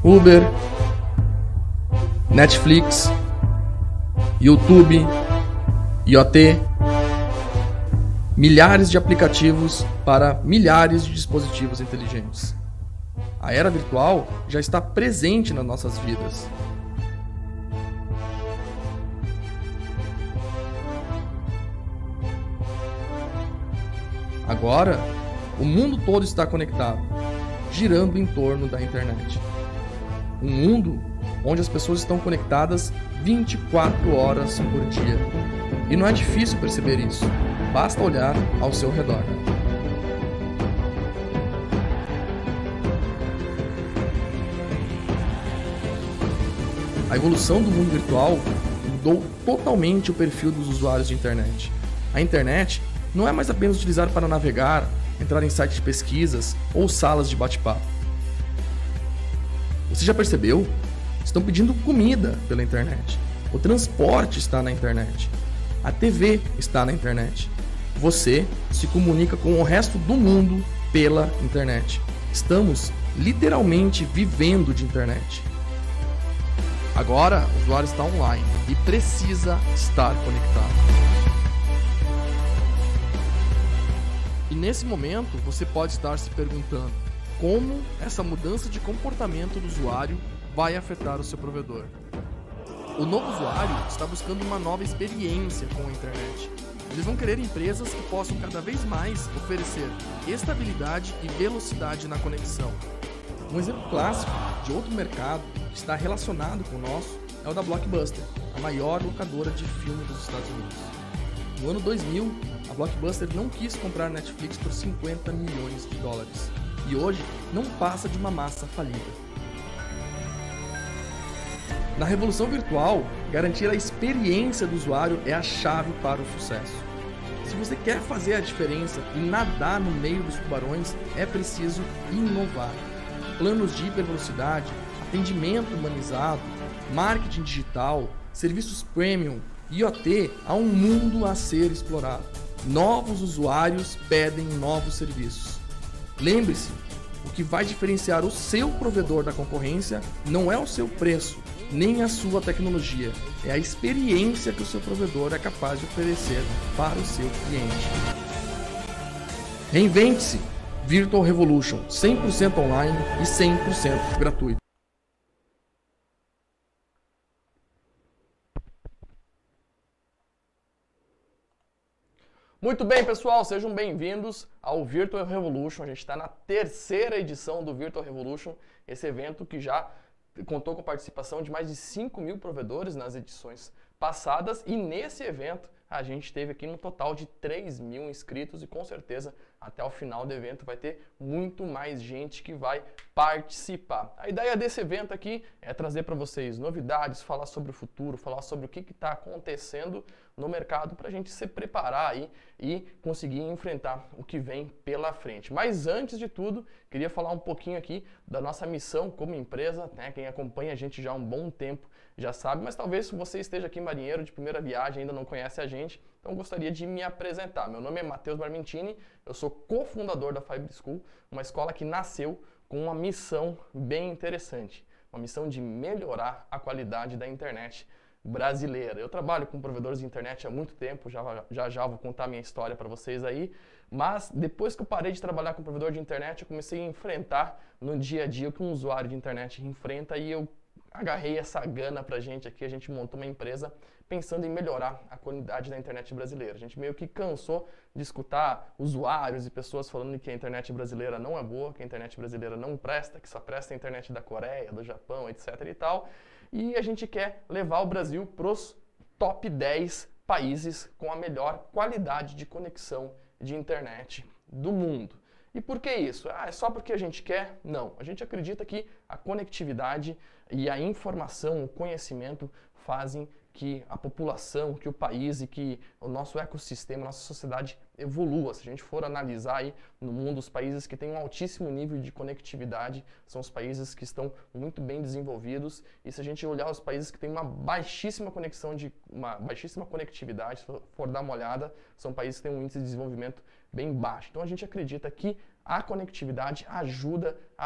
Uber, Netflix, YouTube, IoT, milhares de aplicativos para milhares de dispositivos inteligentes. A era virtual já está presente nas nossas vidas. Agora, o mundo todo está conectado, girando em torno da internet. Um mundo onde as pessoas estão conectadas 24 horas por dia. E não é difícil perceber isso, basta olhar ao seu redor. A evolução do mundo virtual mudou totalmente o perfil dos usuários de internet. A internet não é mais apenas utilizar para navegar, entrar em sites de pesquisas ou salas de bate-papo. Você já percebeu? Estão pedindo comida pela internet. O transporte está na internet. A TV está na internet. Você se comunica com o resto do mundo pela internet. Estamos literalmente vivendo de internet. Agora, o usuário está online e precisa estar conectado. E nesse momento, você pode estar se perguntando como essa mudança de comportamento do usuário vai afetar o seu provedor. O novo usuário está buscando uma nova experiência com a internet. Eles vão querer empresas que possam cada vez mais oferecer estabilidade e velocidade na conexão. Um exemplo clássico de outro mercado que está relacionado com o nosso é o da Blockbuster, a maior locadora de filme dos Estados Unidos. No ano 2000, a Blockbuster não quis comprar Netflix por 50 milhões de dólares e hoje não passa de uma massa falida. Na revolução virtual, garantir a experiência do usuário é a chave para o sucesso. Se você quer fazer a diferença e nadar no meio dos tubarões, é preciso inovar. Planos de hipervelocidade, atendimento humanizado, marketing digital, serviços premium, IoT, há um mundo a ser explorado. Novos usuários pedem novos serviços. Lembre-se, o que vai diferenciar o seu provedor da concorrência não é o seu preço, nem a sua tecnologia, é a experiência que o seu provedor é capaz de oferecer para o seu cliente. Reinvente-se! Virtual Revolution, 100% online e 100% gratuito. Muito bem, pessoal, sejam bem-vindos ao Virtual Revolution. A gente está na terceira edição do Virtual Revolution, esse evento que já contou com a participação de mais de 5 mil provedores nas edições passadas, e nesse evento a gente teve aqui no total de 3 mil inscritos e com certeza até o final do evento vai ter muito mais gente que vai participar. A ideia desse evento aqui é trazer para vocês novidades, falar sobre o futuro, falar sobre o que está acontecendo no mercado para a gente se preparar aí e conseguir enfrentar o que vem pela frente. Mas antes de tudo, queria falar um pouquinho aqui da nossa missão como empresa, né? Quem acompanha a gente já há um bom tempo já sabe, mas talvez você esteja aqui marinheiro de primeira viagem, ainda não conhece a gente, então gostaria de me apresentar. Meu nome é Matheus Barmentini, eu sou cofundador da Fiber School, uma escola que nasceu com uma missão bem interessante, uma missão de melhorar a qualidade da internet brasileira. Eu trabalho com provedores de internet há muito tempo, já vou contar minha história para vocês aí, mas depois que eu parei de trabalhar com provedor de internet, eu comecei a enfrentar no dia a dia o que um usuário de internet enfrenta e eu agarrei essa gana pra gente aqui, a gente montou uma empresa pensando em melhorar a qualidade da internet brasileira. A gente meio que cansou de escutar usuários e pessoas falando que a internet brasileira não é boa, que a internet brasileira não presta, que só presta a internet da Coreia, do Japão, etc e tal. E a gente quer levar o Brasil pros top 10 países com a melhor qualidade de conexão de internet do mundo. E por que isso? É só porque a gente quer? Não. A gente acredita que a conectividade e a informação, o conhecimento fazem que a população, que o país e que o nosso ecossistema, a nossa sociedade evolua. Se a gente for analisar aí no mundo, os países que têm um altíssimo nível de conectividade são os países que estão muito bem desenvolvidos, e se a gente olhar os países que têm uma baixíssima conectividade, se for dar uma olhada, são países que têm um índice de desenvolvimento bem baixo. Então a gente acredita que a conectividade ajuda a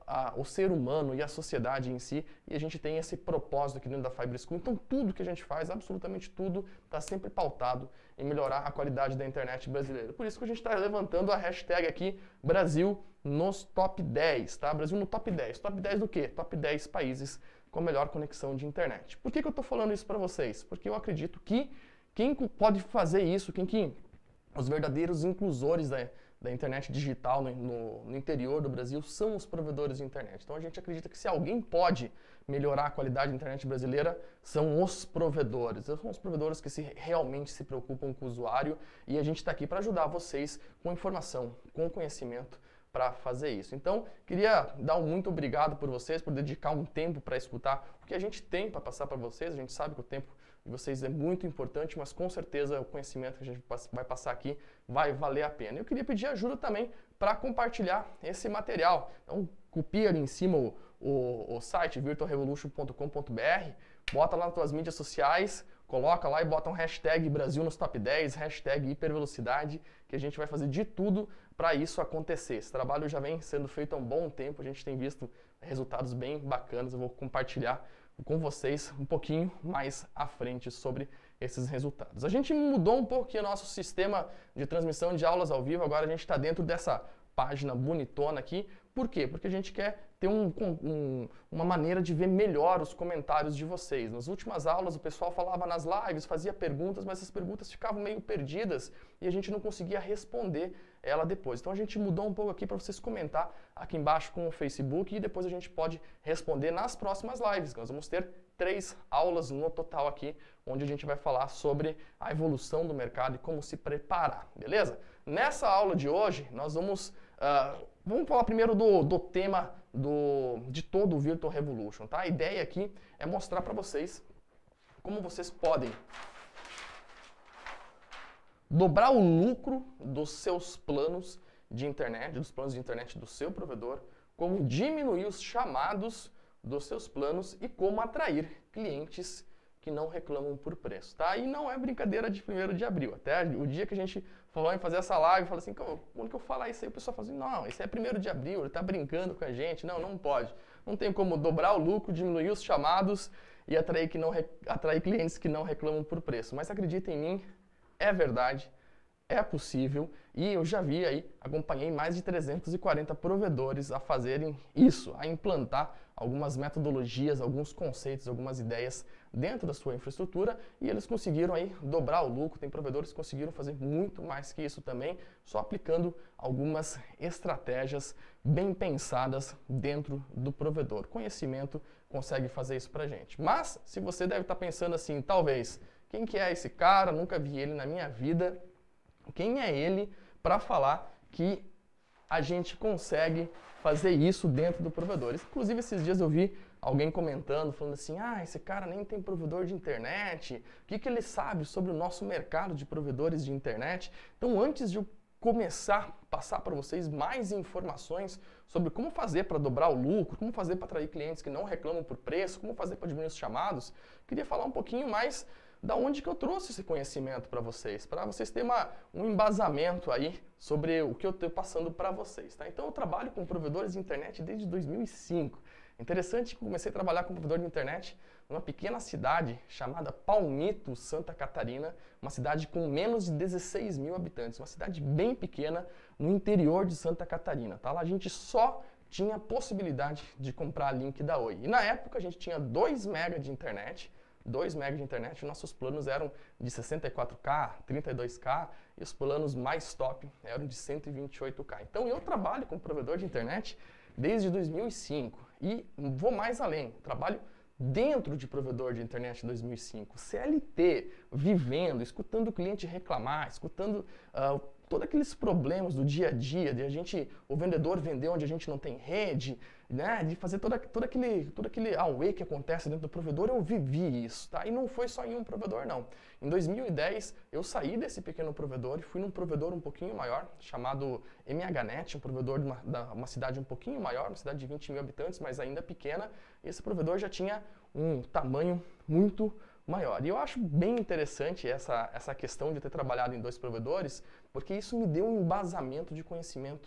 o ser humano e a sociedade em si, e a gente tem esse propósito aqui dentro da Fiber School. Então tudo que a gente faz, absolutamente tudo, está sempre pautado em melhorar a qualidade da internet brasileira. Por isso que a gente está levantando a hashtag aqui Brasil nos top 10, tá? Brasil no top 10. Top 10 do quê? Top 10 países com melhor conexão de internet. Por que eu estou falando isso para vocês? Porque eu acredito que quem pode fazer isso, os verdadeiros inclusores da internet digital no interior do Brasil são os provedores de internet. Então a gente acredita que se alguém pode melhorar a qualidade da internet brasileira, são os provedores. São os provedores que realmente se preocupam com o usuário, e a gente está aqui para ajudar vocês com informação, com conhecimento para fazer isso. Então, queria dar um muito obrigado por vocês, por dedicar um tempo para escutar o que a gente tem para passar para vocês. A gente sabe que o tempo de vocês é muito importante, mas com certeza o conhecimento que a gente vai passar aqui vai valer a pena. Eu queria pedir ajuda também para compartilhar esse material. Então, copia ali em cima o site virtualrevolution.com.br, bota lá nas tuas mídias sociais, coloca lá e bota um hashtag Brasil nos top 10, hashtag hipervelocidade, que a gente vai fazer de tudo para isso acontecer. Esse trabalho já vem sendo feito há um bom tempo, a gente tem visto resultados bem bacanas. Eu vou compartilhar com vocês um pouquinho mais à frente sobre esses resultados. A gente mudou um pouco aqui o nosso sistema de transmissão de aulas ao vivo, agora a gente está dentro dessa página bonitona aqui. Por quê? Porque a gente quer ter uma maneira de ver melhor os comentários de vocês. Nas últimas aulas o pessoal falava nas lives, fazia perguntas, mas essas perguntas ficavam meio perdidas e a gente não conseguia responder ela depois. Então a gente mudou um pouco aqui para vocês comentar aqui embaixo com o Facebook, e depois a gente pode responder nas próximas lives. Nós vamos ter 3 aulas no total aqui, onde a gente vai falar sobre a evolução do mercado e como se preparar, beleza? Nessa aula de hoje, nós vamos falar primeiro do tema de todo o Virtual Revolution, tá? A ideia aqui é mostrar para vocês como vocês podem dobrar o lucro dos seus planos de internet, dos planos de internet do seu provedor, como diminuir os chamados dos seus planos e como atrair clientes que não reclamam por preço, tá? E não é brincadeira de 1º de abril. Até o dia que a gente falou em fazer essa live, falou assim, quando que eu falar isso aí, o pessoal fala assim, não, esse é 1º de abril, ele tá brincando com a gente. Não, não pode. Não tem como dobrar o lucro, diminuir os chamados e atrair clientes que não reclamam por preço. Mas acredita em mim, é verdade, é possível, e eu já vi aí, acompanhei mais de 340 provedores a fazerem isso, a implantar algumas metodologias, alguns conceitos, algumas ideias dentro da sua infraestrutura, e eles conseguiram aí dobrar o lucro. Tem provedores que conseguiram fazer muito mais que isso também, só aplicando algumas estratégias bem pensadas dentro do provedor. Conhecimento consegue fazer isso pra gente. Mas, se você deve estar pensando assim, talvez, quem que é esse cara? Nunca vi ele na minha vida. Quem é ele para falar que a gente consegue fazer isso dentro do provedor? Inclusive, esses dias eu vi alguém comentando, falando assim, esse cara nem tem provedor de internet, o que ele sabe sobre o nosso mercado de provedores de internet? Então, antes de eu começar a passar para vocês mais informações sobre como fazer para dobrar o lucro, como fazer para atrair clientes que não reclamam por preço, como fazer para diminuir os chamados, queria falar um pouquinho mais da onde que eu trouxe esse conhecimento para vocês terem um embasamento aí sobre o que eu estou passando para vocês, tá? Então eu trabalho com provedores de internet desde 2005. Interessante que eu comecei a trabalhar com provedor de internet numa pequena cidade chamada Palmito, Santa Catarina, uma cidade com menos de 16 mil habitantes, uma cidade bem pequena no interior de Santa Catarina, tá? Lá a gente só tinha a possibilidade de comprar link da Oi. E na época a gente tinha 2 MB de internet, 2 MB de internet, nossos planos eram de 64K, 32K, e os planos mais top eram de 128K. Então eu trabalho com provedor de internet desde 2005 e vou mais além, trabalho dentro de provedor de internet 2005, CLT, vivendo, escutando o cliente reclamar, escutando todos aqueles problemas do dia a dia, de o vendedor vender onde a gente não tem rede, né, de fazer todo aquele AUE que acontece dentro do provedor. Eu vivi isso, tá? E não foi só em um provedor, não. Em 2010, eu saí desse pequeno provedor e fui num provedor um pouquinho maior, chamado MHNet, um provedor de uma cidade um pouquinho maior, uma cidade de 20 mil habitantes, mas ainda pequena. E esse provedor já tinha um tamanho muito maior. E eu acho bem interessante essa questão de ter trabalhado em 2 provedores, porque isso me deu um embasamento de conhecimento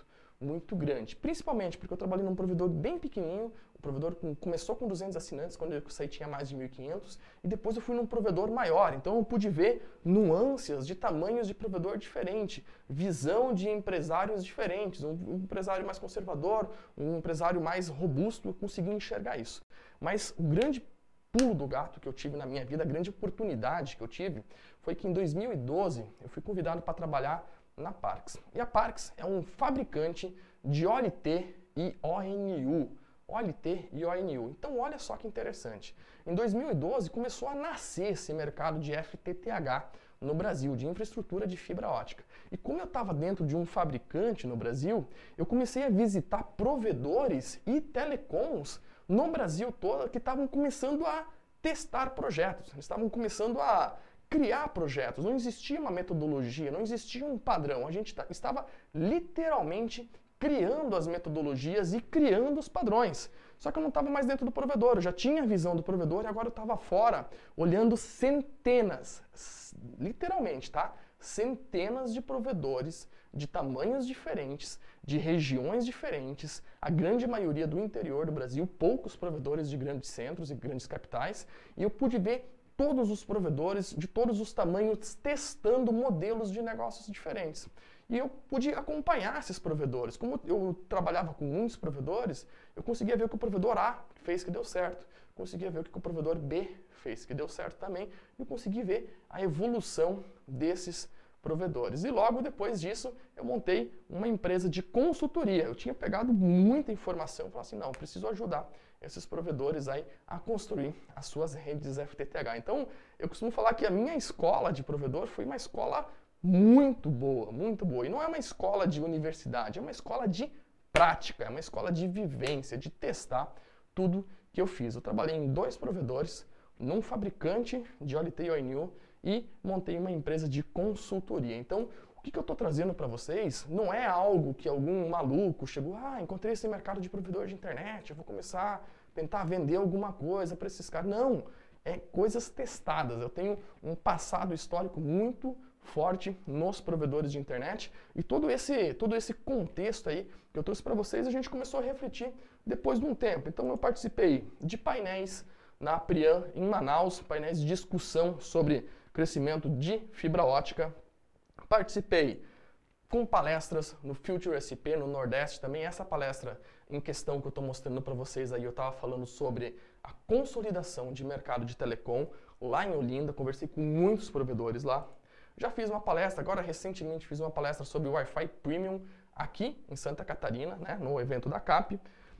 muito grande. Principalmente porque eu trabalhei num provedor bem pequenininho, o provedor começou com 200 assinantes, quando eu saí tinha mais de 1.500, e depois eu fui num provedor maior, então eu pude ver nuances de tamanhos de provedor diferente, visão de empresários diferentes, um empresário mais conservador, um empresário mais robusto, eu consegui enxergar isso. Mas o grande pulo do gato que eu tive na minha vida, a grande oportunidade que eu tive, foi que em 2012 eu fui convidado para trabalhar na Parks. E a Parks é um fabricante de OLT e ONU. OLT e ONU. Então olha só que interessante. Em 2012 começou a nascer esse mercado de FTTH no Brasil, de infraestrutura de fibra ótica. E como eu estava dentro de um fabricante no Brasil, eu comecei a visitar provedores e telecoms no Brasil todo que estavam começando a testar projetos, eles estavam começando a criar projetos, não existia uma metodologia, não existia um padrão, a gente estava literalmente criando as metodologias e criando os padrões. Só que eu não estava mais dentro do provedor, eu já tinha a visão do provedor e agora eu estava fora, olhando centenas, literalmente, tá? Centenas de provedores de tamanhos diferentes, de regiões diferentes, a grande maioria do interior do Brasil, poucos provedores de grandes centros e grandes capitais, e eu pude ver todos os provedores de todos os tamanhos testando modelos de negócios diferentes. E eu pude acompanhar esses provedores. Como eu trabalhava com muitos provedores, eu conseguia ver o que o provedor A fez que deu certo, conseguia ver o que o provedor B fez que deu certo também, e eu consegui ver a evolução desses provedores. E logo depois disso, eu montei uma empresa de consultoria. Eu tinha pegado muita informação e falei assim, não, eu preciso ajudar esses provedores aí a construir as suas redes FTTH. Então, eu costumo falar que a minha escola de provedor foi uma escola muito boa, muito boa. E não é uma escola de universidade, é uma escola de prática, é uma escola de vivência, de testar tudo que eu fiz. Eu trabalhei em 2 provedores, num fabricante de OLT e ONU, e montei uma empresa de consultoria. Então, o que eu estou trazendo para vocês não é algo que algum maluco chegou, encontrei esse mercado de provedor de internet, eu vou começar a tentar vender alguma coisa para esses caras. Não, é coisas testadas. Eu tenho um passado histórico muito forte nos provedores de internet e todo esse contexto aí que eu trouxe para vocês, a gente começou a refletir depois de um tempo. Então, eu participei de painéis na Priam, em Manaus, painéis de discussão sobre crescimento de fibra ótica. Participei com palestras no Future SP, no Nordeste também. Essa palestra em questão que eu estou mostrando para vocês aí, eu estava falando sobre a consolidação de mercado de telecom lá em Olinda. Conversei com muitos provedores lá. Já fiz uma palestra, agora recentemente fiz uma palestra sobre Wi-Fi Premium aqui em Santa Catarina, né, no evento da CAP.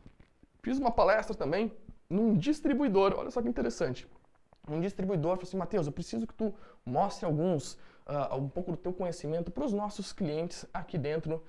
Fiz uma palestra também num distribuidor, olha só que interessante. Um distribuidor falou assim, Matheus, eu preciso que tu mostre um pouco do teu conhecimento para os nossos clientes aqui dentro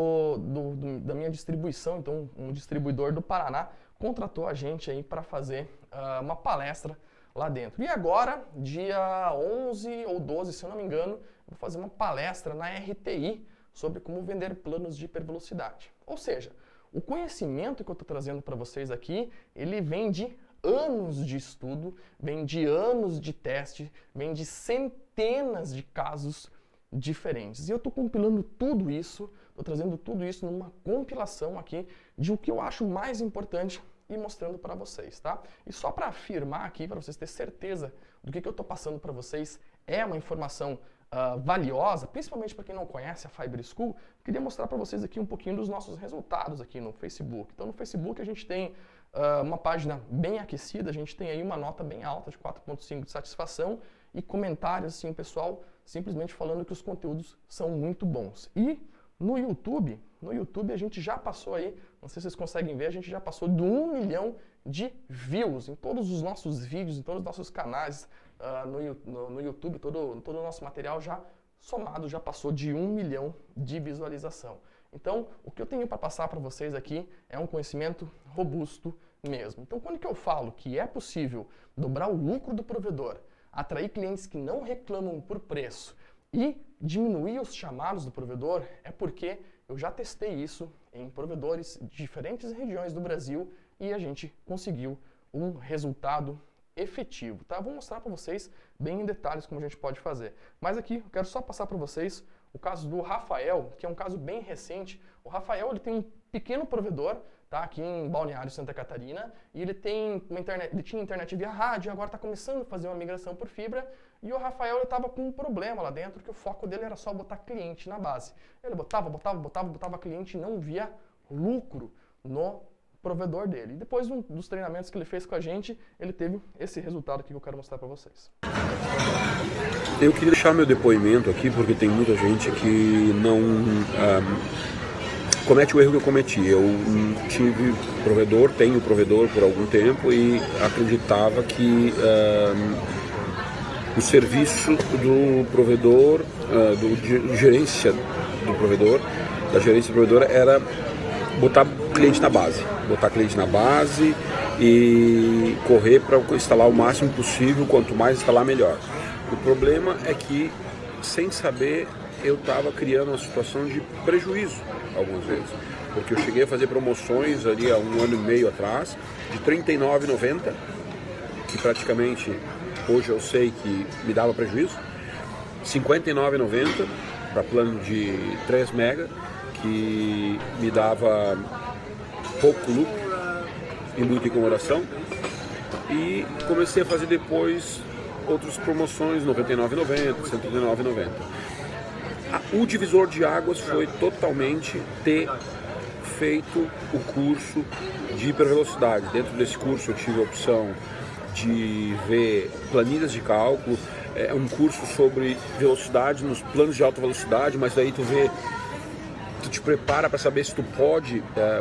da minha distribuição. Então, um distribuidor do Paraná contratou a gente aí para fazer uma palestra lá dentro. E agora, dia 11 ou 12, se eu não me engano, vou fazer uma palestra na RTI sobre como vender planos de hipervelocidade. Ou seja, o conhecimento que eu estou trazendo para vocês aqui, ele vem de anos de estudo, vem de anos de teste, vem de centenas de casos diferentes. E eu estou compilando tudo isso, estou trazendo tudo isso numa compilação aqui de o que eu acho mais importante e mostrando para vocês, tá? E só para afirmar aqui, para vocês terem certeza do que eu estou passando para vocês, é uma informação valiosa, principalmente para quem não conhece a Fiber School, queria mostrar para vocês aqui um pouquinho dos nossos resultados aqui no Facebook. Então no Facebook a gente tem uma página bem aquecida, a gente tem aí uma nota bem alta de 4.5 de satisfação e comentários assim, pessoal, simplesmente falando que os conteúdos são muito bons. E no YouTube a gente já passou aí, não sei se vocês conseguem ver, a gente já passou de 1 milhão de views em todos os nossos vídeos, em todos os nossos canais no YouTube, todo o nosso material já somado já passou de 1 milhão de visualização. Então, o que eu tenho para passar para vocês aqui é um conhecimento robusto mesmo. Então, quando que eu falo que é possível dobrar o lucro do provedor, atrair clientes que não reclamam por preço e diminuir os chamados do provedor, é porque eu já testei isso em provedores de diferentes regiões do Brasil e a gente conseguiu um resultado efetivo, tá? Vou mostrar para vocês bem em detalhes como a gente pode fazer. Mas aqui eu quero só passar para vocês o caso do Rafael, que é um caso bem recente. O Rafael, ele tem um pequeno provedor, tá, aqui em Balneário, Santa Catarina, e ele tem uma internet, ele tinha internet via rádio, agora está começando a fazer uma migração por fibra, e o Rafael estava com um problema lá dentro, que o foco dele era só botar cliente na base. Ele botava cliente e não via lucro no provedor dele. E depois dos treinamentos que ele fez com a gente, ele teve esse resultado aqui que eu quero mostrar para vocês. Eu queria deixar meu depoimento aqui, porque tem muita gente que não comete o erro que eu cometi. Eu tive provedor, tenho provedor por algum tempo e acreditava que o serviço do provedor, da gerência do provedor era botar cliente na base e correr para instalar o máximo possível, quanto mais instalar melhor. O problema é que, sem saber, eu estava criando uma situação de prejuízo algumas vezes, porque eu cheguei a fazer promoções ali há 1 ano e meio atrás de R$ 39,90, que praticamente hoje eu sei que me dava prejuízo, R$ 59,90 para plano de 3 mega, que me dava pouco lucro e muita incomodação, e comecei a fazer depois outras promoções, R$ 99,90, R$ 139,90. O divisor de águas foi totalmente ter feito o curso de hipervelocidade. Dentro desse curso eu tive a opção de ver planilhas de cálculo, é um curso sobre velocidade nos planos de alta velocidade, mas daí tu te prepara para saber se tu pode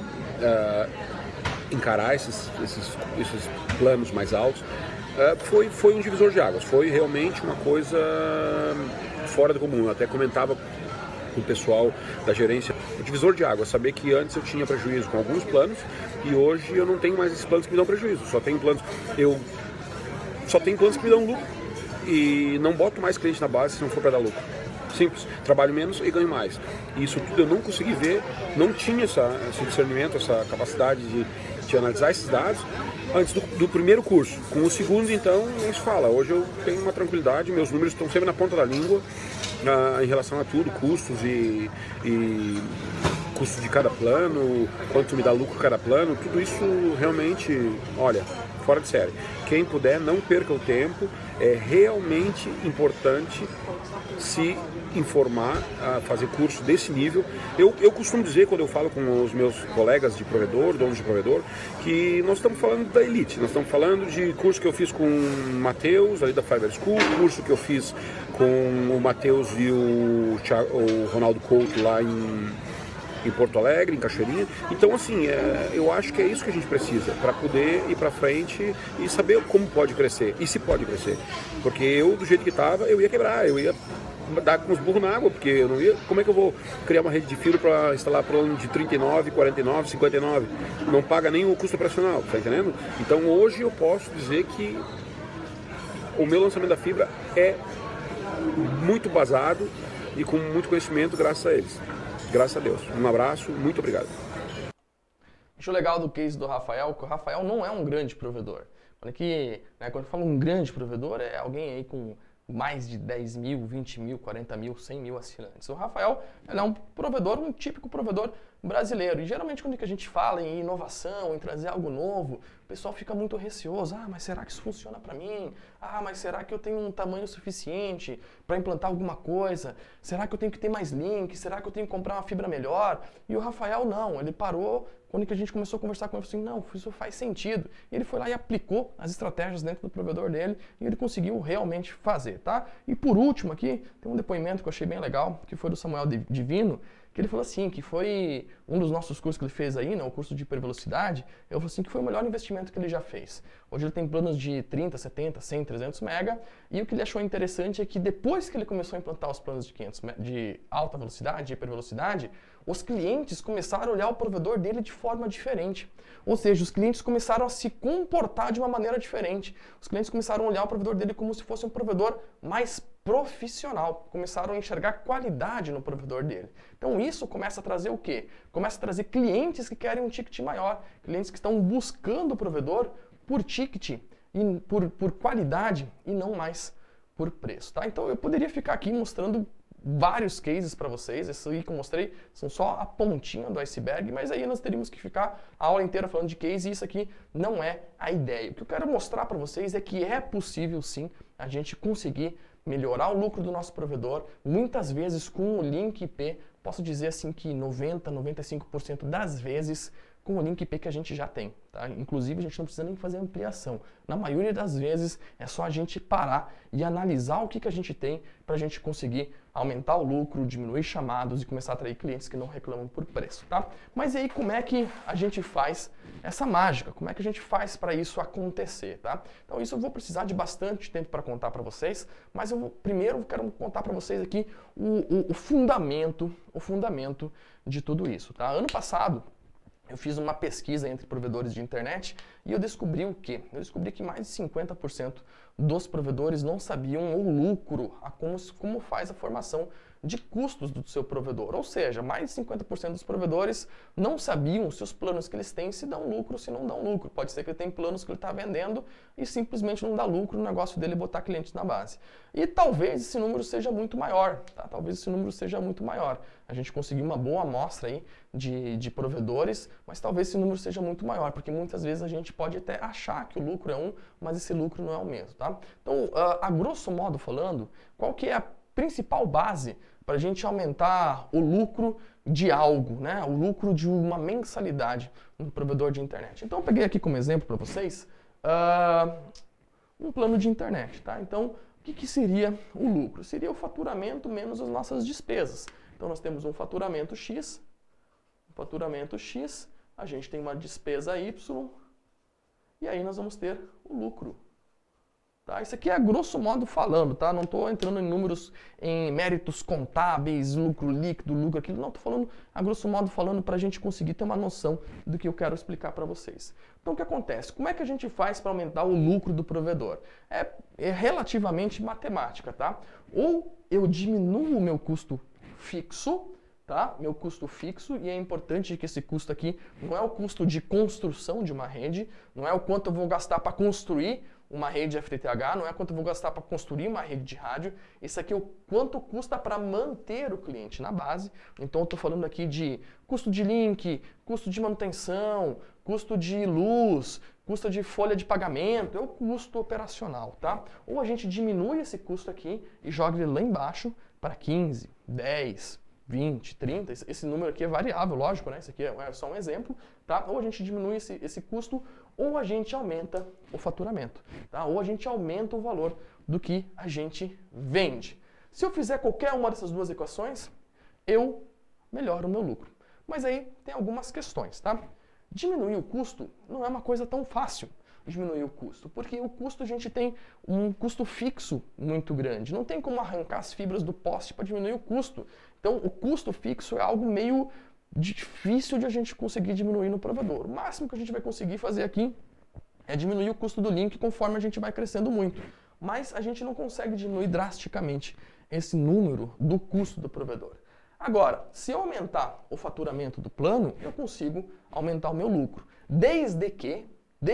encarar esses planos mais altos. Foi um divisor de águas, foi realmente uma coisa fora do comum. Eu até comentava com o pessoal da gerência, o divisor de águas, saber que antes eu tinha prejuízo com alguns planos e hoje eu não tenho mais esses planos que me dão prejuízo, só tenho planos que me dão lucro e não boto mais cliente na base se não for para dar lucro. Simples, trabalho menos e ganho mais. E isso tudo eu não consegui ver, não tinha esse discernimento, essa capacidade de analisar esses dados antes do primeiro curso. Com o segundo, então, nem se fala. Hoje eu tenho uma tranquilidade, meus números estão sempre na ponta da língua em relação a tudo, custos e custo de cada plano, quanto me dá lucro cada plano, tudo isso realmente, olha, fora de série. Quem puder, não perca o tempo, é realmente importante se informar, fazer curso desse nível. Eu costumo dizer, quando eu falo com os meus colegas de provedor, donos de provedor, que nós estamos falando da elite, nós estamos falando de curso que eu fiz com o Matheus, ali da Fiber School, curso que eu fiz com o Matheus e o Ronaldo Couto lá em Porto Alegre, em Cachoeirinha. Então, assim, eu acho que é isso que a gente precisa para poder ir para frente e saber como pode crescer e se pode crescer. Porque eu, do jeito que estava, eu ia quebrar, eu ia dar com os burros na água, porque eu não ia. Como é que eu vou criar uma rede de fibra para instalar plano de 39, 49, 59? Não paga nem o custo operacional, tá entendendo? Então, hoje eu posso dizer que o meu lançamento da fibra é muito basado e com muito conhecimento graças a eles. Graças a Deus. Um abraço, muito obrigado. Acho legal do case do Rafael, que o Rafael não é um grande provedor. Quando eu falo um grande provedor, é alguém aí com mais de 10 mil, 20 mil, 40 mil, 100 mil assinantes. O Rafael ele é um provedor, um típico provedor brasileiro. E geralmente quando a gente fala em inovação, em trazer algo novo, o pessoal fica muito receoso. Ah, mas será que isso funciona para mim? Ah, mas será que eu tenho um tamanho suficiente para implantar alguma coisa? Será que eu tenho que ter mais links? Será que eu tenho que comprar uma fibra melhor? E o Rafael não, ele parou quando a gente começou a conversar com ele, assim, não, isso faz sentido. E ele foi lá e aplicou as estratégias dentro do provedor dele e ele conseguiu realmente fazer, tá? E por último aqui, tem um depoimento que eu achei bem legal, que foi do Samuel Divino, que ele falou assim, que foi um dos nossos cursos que ele fez aí, né, o curso de hipervelocidade, ele falou assim que foi o melhor investimento que ele já fez. Hoje ele tem planos de 30, 70, 100, 300 mega, e o que ele achou interessante é que depois que ele começou a implantar os planos de alta velocidade, de hipervelocidade, os clientes começaram a olhar o provedor dele de forma diferente. Ou seja, os clientes começaram a se comportar de uma maneira diferente. Os clientes começaram a olhar o provedor dele como se fosse um provedor mais profissional. Começaram a enxergar qualidade no provedor dele. Então isso começa a trazer o quê? Começa a trazer clientes que querem um ticket maior. Clientes que estão buscando o provedor por ticket, e por qualidade e não mais por preço. Tá? Então eu poderia ficar aqui mostrando vários cases para vocês. Esse aí que eu mostrei são só a pontinha do iceberg, mas aí nós teríamos que ficar a aula inteira falando de case e isso aqui não é a ideia. O que eu quero mostrar para vocês é que é possível sim a gente conseguir melhorar o lucro do nosso provedor, muitas vezes com o link IP, posso dizer assim que 90, 95% das vezes com o link IP que a gente já tem, tá? Inclusive a gente não precisa nem fazer ampliação. Na maioria das vezes é só a gente parar e analisar o que a gente tem para a gente conseguir aumentar o lucro, diminuir chamados e começar a atrair clientes que não reclamam por preço, tá? Mas e aí como é que a gente faz essa mágica? Como é que a gente faz para isso acontecer, tá? Então isso eu vou precisar de bastante tempo para contar para vocês, mas primeiro eu quero contar para vocês aqui o fundamento de tudo isso, tá? Ano passado eu fiz uma pesquisa entre provedores de internet e eu descobri o quê? Eu descobri que mais de 50% dos provedores não sabiam o lucro, como faz a formação de custos do seu provedor. Ou seja, mais de 50% dos provedores não sabiam se os planos que eles têm se dão lucro ou se não dão lucro. Pode ser que ele tenha planos que ele está vendendo e simplesmente não dá lucro no negócio dele botar clientes na base. E talvez esse número seja muito maior, tá? Talvez esse número seja muito maior. A gente conseguiu uma boa amostra aí de provedores, mas talvez esse número seja muito maior, porque muitas vezes a gente pode até achar que o lucro é um, mas esse lucro não é o mesmo, tá? Então, a grosso modo falando, qual que é a principal base para a gente aumentar o lucro de algo, né? O lucro de uma mensalidade no provedor de internet. Então eu peguei aqui como exemplo para vocês um plano de internet, tá? Então o que seria o lucro? Seria o faturamento menos as nossas despesas. Então nós temos um faturamento X, a gente tem uma despesa Y e aí nós vamos ter o lucro. Tá? Isso aqui é grosso modo falando, tá? Não estou entrando em números, em méritos contábeis, lucro líquido, lucro aquilo. Não, estou falando a grosso modo falando para a gente conseguir ter uma noção do que eu quero explicar para vocês. Então o que acontece? Como é que a gente faz para aumentar o lucro do provedor? É relativamente matemática, tá? Ou eu diminuo o meu custo fixo, tá? Meu custo fixo, e é importante que esse custo aqui não é o custo de construção de uma rede, não é o quanto eu vou gastar para construir uma rede FTTH, não é quanto eu vou gastar para construir uma rede de rádio, isso aqui é o quanto custa para manter o cliente na base. Então eu estou falando aqui de custo de link, custo de manutenção, custo de luz, custo de folha de pagamento, é o custo operacional, tá? Ou a gente diminui esse custo aqui e joga ele lá embaixo para 15, 10, 20, 30, esse número aqui é variável, lógico, né? Isso aqui é só um exemplo, tá? Ou a gente diminui esse custo, ou a gente aumenta o faturamento, tá? Ou a gente aumenta o valor do que a gente vende. Se eu fizer qualquer uma dessas duas equações, eu melhoro o meu lucro. Mas aí tem algumas questões, tá? Diminuir o custo não é uma coisa tão fácil. Diminuir o custo, porque o custo a gente tem um custo fixo muito grande, não tem como arrancar as fibras do poste para diminuir o custo. Então o custo fixo é algo meio difícil de a gente conseguir diminuir no provedor. O máximo que a gente vai conseguir fazer aqui é diminuir o custo do link conforme a gente vai crescendo muito, mas a gente não consegue diminuir drasticamente esse número do custo do provedor. Agora, se eu aumentar o faturamento do plano, eu consigo aumentar o meu lucro, desde que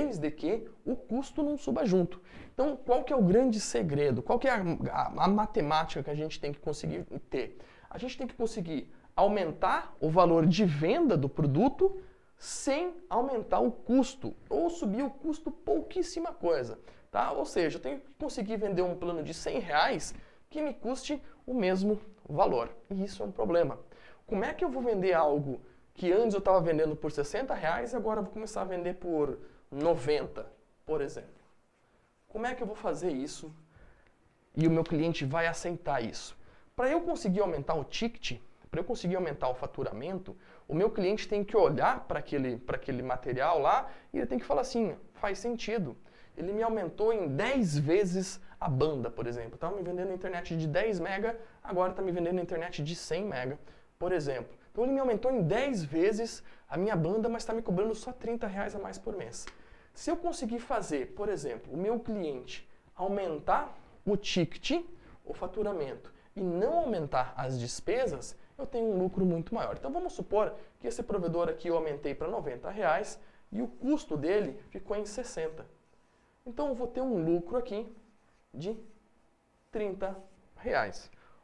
o custo não suba junto. Então, qual que é o grande segredo? Qual que é a matemática que a gente tem que conseguir ter? A gente tem que conseguir aumentar o valor de venda do produto sem aumentar o custo, ou subir o custo pouquíssima coisa, tá? Ou seja, eu tenho que conseguir vender um plano de R$100 que me custe o mesmo valor. E isso é um problema. Como é que eu vou vender algo que antes eu estava vendendo por R$60 e agora eu vou começar a vender por 90, por exemplo? Como é que eu vou fazer isso e o meu cliente vai aceitar isso? Para eu conseguir aumentar o ticket, para eu conseguir aumentar o faturamento, o meu cliente tem que olhar para aquele material lá e ele tem que falar assim, faz sentido. Ele me aumentou em 10 vezes a banda, por exemplo. Estava me vendendo internet de 10 mega, agora está me vendendo internet de 100 mega, por exemplo. Então ele me aumentou em 10 vezes a minha banda, mas está me cobrando só R$30 a mais por mês. Se eu conseguir fazer, por exemplo, o meu cliente aumentar o ticket, o faturamento, e não aumentar as despesas, eu tenho um lucro muito maior. Então vamos supor que esse provedor aqui eu aumentei para R$90 e o custo dele ficou em 60. Então eu vou ter um lucro aqui de R$30.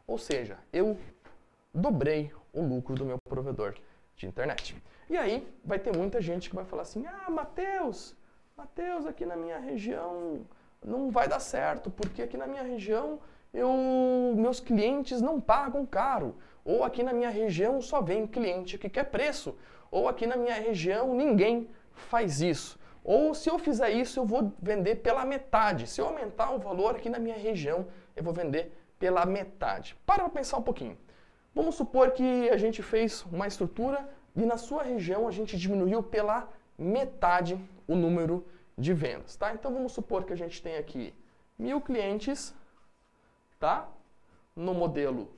Ou seja, eu dobrei o lucro do meu provedor de internet. E aí vai ter muita gente que vai falar assim, ah, Matheus, aqui na minha região não vai dar certo, porque aqui na minha região meus clientes não pagam caro. Ou aqui na minha região só vem cliente que quer preço. Ou aqui na minha região ninguém faz isso. Ou se eu fizer isso eu vou vender pela metade. Se eu aumentar o valor aqui na minha região eu vou vender pela metade. Para pensar um pouquinho. Vamos supor que a gente fez uma estrutura e na sua região a gente diminuiu pela metade o número de vendas, tá? Então vamos supor que a gente tem aqui 1.000 clientes, tá? No modelo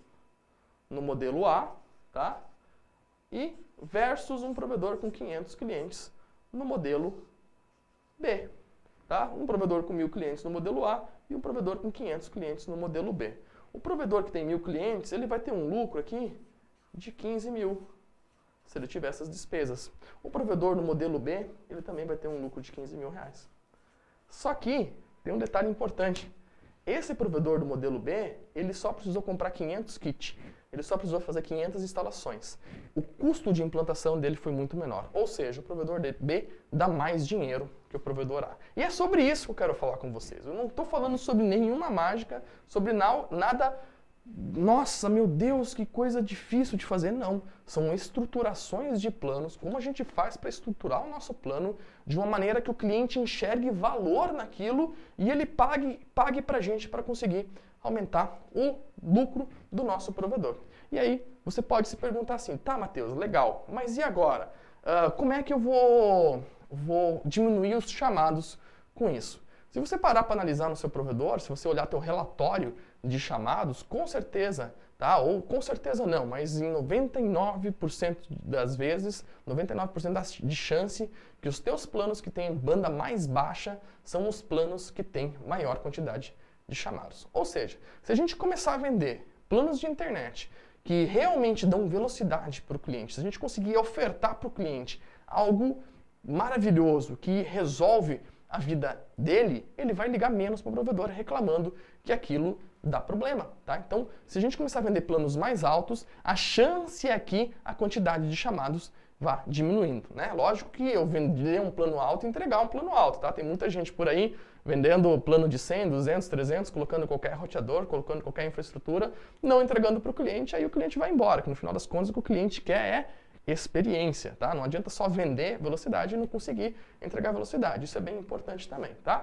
A, tá? E versus um provedor com 500 clientes no modelo B, tá? Um provedor com 1.000 clientes no modelo A e um provedor com 500 clientes no modelo B. O provedor que tem 1.000 clientes, ele vai ter um lucro aqui de 15 mil, se ele tiver essas despesas. O provedor no modelo B, ele também vai ter um lucro de 15 mil reais. Só que tem um detalhe importante. Esse provedor do modelo B, ele só precisou comprar 500 kits. Ele só precisou fazer 500 instalações. O custo de implantação dele foi muito menor. Ou seja, o provedor B dá mais dinheiro que o provedor A. E é sobre isso que eu quero falar com vocês. Eu não estou falando sobre nenhuma mágica, sobre nada... Nossa, meu Deus, que coisa difícil de fazer. Não. São estruturações de planos, como a gente faz para estruturar o nosso plano de uma maneira que o cliente enxergue valor naquilo e ele pague para a gente para conseguir aumentar o lucro do nosso provedor. E aí, você pode se perguntar assim, tá, Matheus, legal, mas e agora? Como é que eu vou diminuir os chamados com isso? Se você parar para analisar no seu provedor, se você olhar teu relatório de chamados, com certeza, tá? Ou com certeza não, mas em 99% das vezes, 99% de chance que os teus planos que têm banda mais baixa são os planos que têm maior quantidade de chamados. Ou seja, se a gente começar a vender planos de internet que realmente dão velocidade para o cliente, se a gente conseguir ofertar para o cliente algo maravilhoso que resolve a vida dele, ele vai ligar menos para o provedor reclamando que aquilo dá problema, tá? Então, se a gente começar a vender planos mais altos, a chance é que a quantidade de chamados vá diminuindo, né? Lógico que eu vender um plano alto e entregar um plano alto, tá? Tem muita gente por aí vendendo plano de 100, 200, 300, colocando qualquer roteador, colocando qualquer infraestrutura, não entregando para o cliente, aí o cliente vai embora, que no final das contas o que o cliente quer é experiência, tá? Não adianta só vender velocidade e não conseguir entregar velocidade, isso é bem importante também, tá?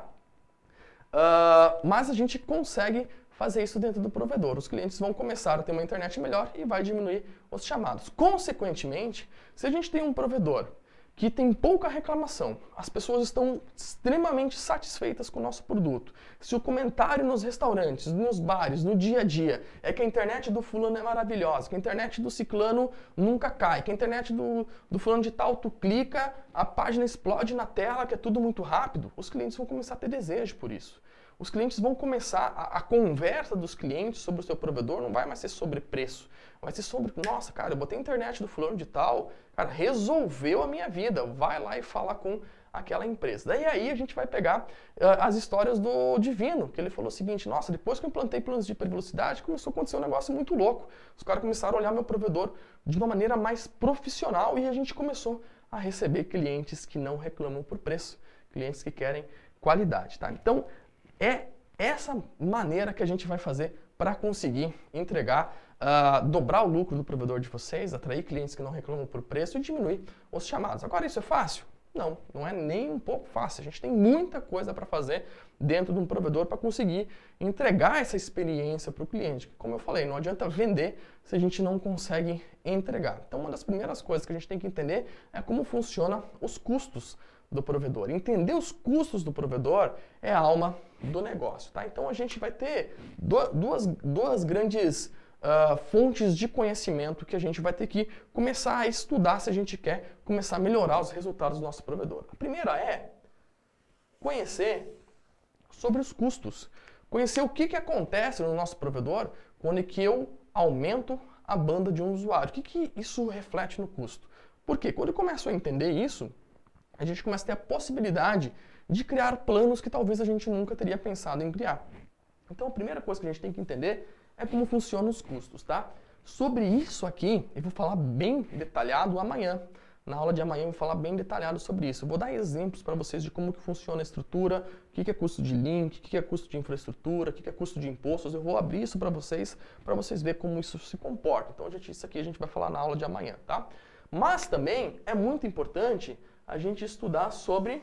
Mas a gente consegue fazer isso dentro do provedor. Os clientes vão começar a ter uma internet melhor e vai diminuir os chamados. Consequentemente, se a gente tem um provedor que tem pouca reclamação, as pessoas estão extremamente satisfeitas com o nosso produto. Se o comentário nos restaurantes, nos bares, no dia a dia, é que a internet do fulano é maravilhosa, que a internet do ciclano nunca cai, que a internet do fulano de tal, tu clica, a página explode na tela, que é tudo muito rápido, os clientes vão começar a ter desejo por isso. Os clientes vão começar, a conversa dos clientes sobre o seu provedor não vai mais ser sobre preço, vai ser sobre, nossa, cara, eu botei a internet do fulano de tal, cara, resolveu a minha vida, vai lá e fala com aquela empresa. Daí aí a gente vai pegar as histórias do Divino, que ele falou o seguinte, nossa, depois que eu implantei planos de hipervelocidade, começou a acontecer um negócio muito louco. Os caras começaram a olhar meu provedor de uma maneira mais profissional e a gente começou a receber clientes que não reclamam por preço, clientes que querem qualidade, tá? Então, é essa maneira que a gente vai fazer para conseguir entregar, dobrar o lucro do provedor de vocês, atrair clientes que não reclamam por preço e diminuir os chamados. Agora, isso é fácil? Não, não é nem um pouco fácil. A gente tem muita coisa para fazer dentro de um provedor para conseguir entregar essa experiência para o cliente. Como eu falei, não adianta vender se a gente não consegue entregar. Então, uma das primeiras coisas que a gente tem que entender é como funcionam os custos do provedor. Entender os custos do provedor é a alma do negócio, tá? Então a gente vai ter duas grandes fontes de conhecimento que a gente vai ter que começar a estudar se a gente quer começar a melhorar os resultados do nosso provedor. A primeira é conhecer sobre os custos. Conhecer o que acontece no nosso provedor quando é que eu aumento a banda de um usuário. O que isso reflete no custo? Porque quando eu começo a entender isso, a gente começa a ter a possibilidade de criar planos que talvez a gente nunca teria pensado em criar. Então a primeira coisa que a gente tem que entender é como funcionam os custos, tá? Sobre isso aqui, eu vou falar bem detalhado amanhã. Na aula de amanhã eu vou falar bem detalhado sobre isso. Eu vou dar exemplos para vocês de como que funciona a estrutura, o que é custo de link, o que é custo de infraestrutura, o que é custo de impostos. Eu vou abrir isso para vocês verem como isso se comporta. Então, isso aqui a gente vai falar na aula de amanhã, tá? Mas também é muito importante a gente estudar sobre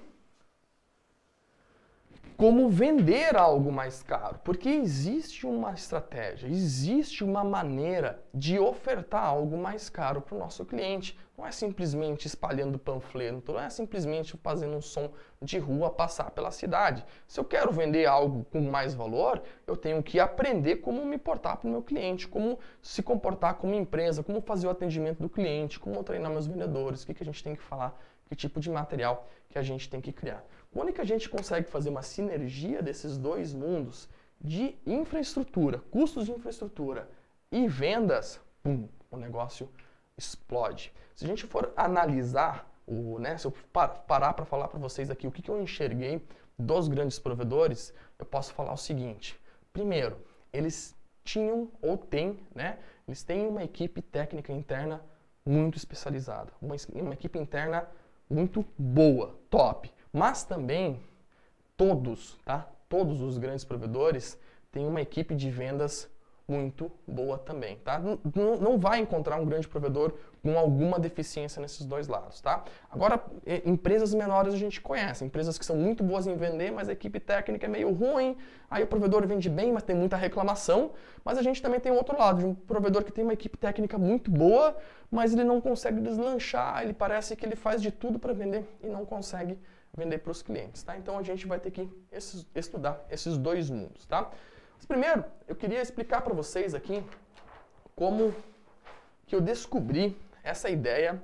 como vender algo mais caro, porque existe uma estratégia, existe uma maneira de ofertar algo mais caro para o nosso cliente. Não é simplesmente espalhando panfleto, não é simplesmente fazendo um som de rua passar pela cidade. Se eu quero vender algo com mais valor, eu tenho que aprender como me portar para o meu cliente, como se comportar como empresa, como fazer o atendimento do cliente, como treinar meus vendedores, o que a gente tem que falar, que tipo de material que a gente tem que criar. Quando é que a gente consegue fazer uma sinergia desses dois mundos de infraestrutura, custos de infraestrutura e vendas, o negócio explode. Se a gente for analisar, se eu parar para falar para vocês aqui o que eu enxerguei dos grandes provedores, eu posso falar o seguinte. Primeiro, eles tinham ou têm, eles têm uma equipe técnica interna muito especializada, uma equipe interna muito boa, top. Mas também todos os grandes provedores têm uma equipe de vendas muito boa também, tá? Não vai encontrar um grande provedor com alguma deficiência nesses dois lados, tá? Agora, empresas menores a gente conhece, empresas que são muito boas em vender, mas a equipe técnica é meio ruim, aí o provedor vende bem, mas tem muita reclamação, mas a gente também tem o outro lado, de um provedor que tem uma equipe técnica muito boa, mas ele não consegue deslanchar, ele parece que ele faz de tudo para vender e não consegue vender para os clientes, tá? Então a gente vai ter que estudar esses dois mundos, tá? Mas primeiro, eu queria explicar para vocês aqui como que eu descobri essa ideia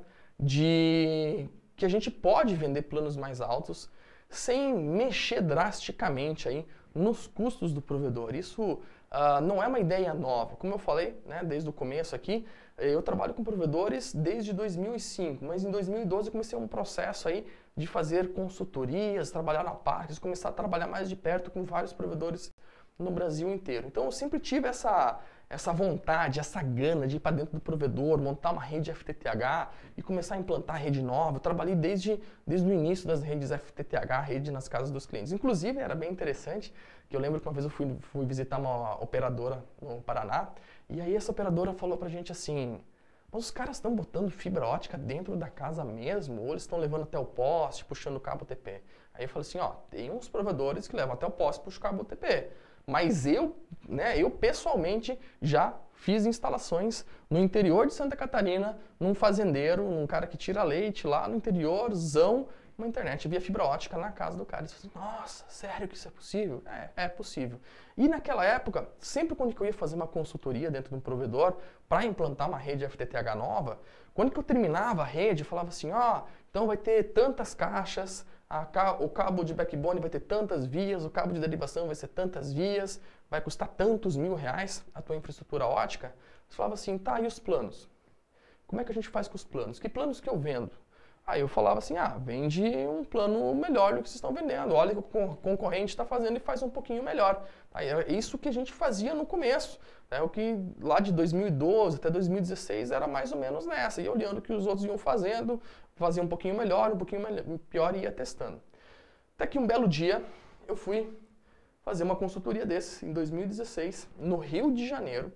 de que a gente pode vender planos mais altos sem mexer drasticamente aí nos custos do provedor. Isso não é uma ideia nova. Como eu falei, desde o começo aqui, eu trabalho com provedores desde 2005, mas em 2012 eu comecei um processo aí de fazer consultorias, trabalhar na Parques, começar a trabalhar mais de perto com vários provedores no Brasil inteiro. Então eu sempre tive essa vontade, essa gana de ir para dentro do provedor, montar uma rede FTTH e começar a implantar rede nova. Eu trabalhei desde o início das redes FTTH, rede nas casas dos clientes. Inclusive, era bem interessante, que eu lembro que uma vez eu fui visitar uma operadora no Paraná, e aí essa operadora falou pra gente assim: mas os caras estão botando fibra ótica dentro da casa mesmo, ou eles estão levando até o poste, puxando o cabo UTP? Aí eu falei assim, tem uns provedores que levam até o poste e puxam o cabo UTP. Mas eu pessoalmente já fiz instalações no interior de Santa Catarina, num fazendeiro, num cara que tira leite lá no interiorzão, uma internet via fibra ótica na casa do cara. E eu falei assim, nossa, sério que isso é possível? É possível. E naquela época, sempre quando eu ia fazer uma consultoria dentro de um provedor para implantar uma rede FTTH nova, quando que eu terminava a rede, eu falava assim, então vai ter tantas caixas, o cabo de backbone vai ter tantas vias, o cabo de derivação vai ser tantas vias, vai custar tantos R$1.000 a tua infraestrutura ótica. Você falava assim, tá, e os planos? Como é que a gente faz com os planos? Que planos que eu vendo? Aí eu falava assim, vende um plano melhor do que vocês estão vendendo. Olha o que o concorrente está fazendo e faz um pouquinho melhor. Aí é isso que a gente fazia no começo. O que lá de 2012 até 2016 era mais ou menos nessa. E olhando o que os outros iam fazendo, fazia um pouquinho melhor, um pouquinho pior e ia testando. Até que um belo dia eu fui fazer uma consultoria desse, em 2016, no Rio de Janeiro.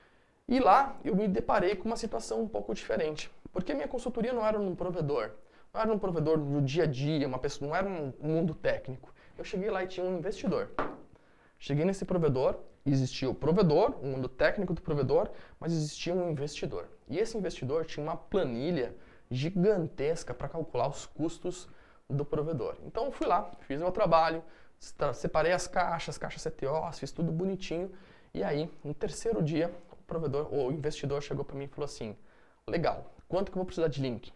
E lá eu me deparei com uma situação um pouco diferente. Porque minha consultoria não era num provedor. Não era um provedor do dia a dia, uma pessoa, não era um mundo técnico. Eu cheguei lá e tinha um investidor. Cheguei nesse provedor, existia o provedor, o mundo técnico do provedor, mas existia um investidor. E esse investidor tinha uma planilha gigantesca para calcular os custos do provedor. Então eu fui lá, fiz meu trabalho, separei as caixas CTO, fiz tudo bonitinho. E aí, no terceiro dia, o investidor chegou para mim e falou assim, legal, quanto que eu vou precisar de link?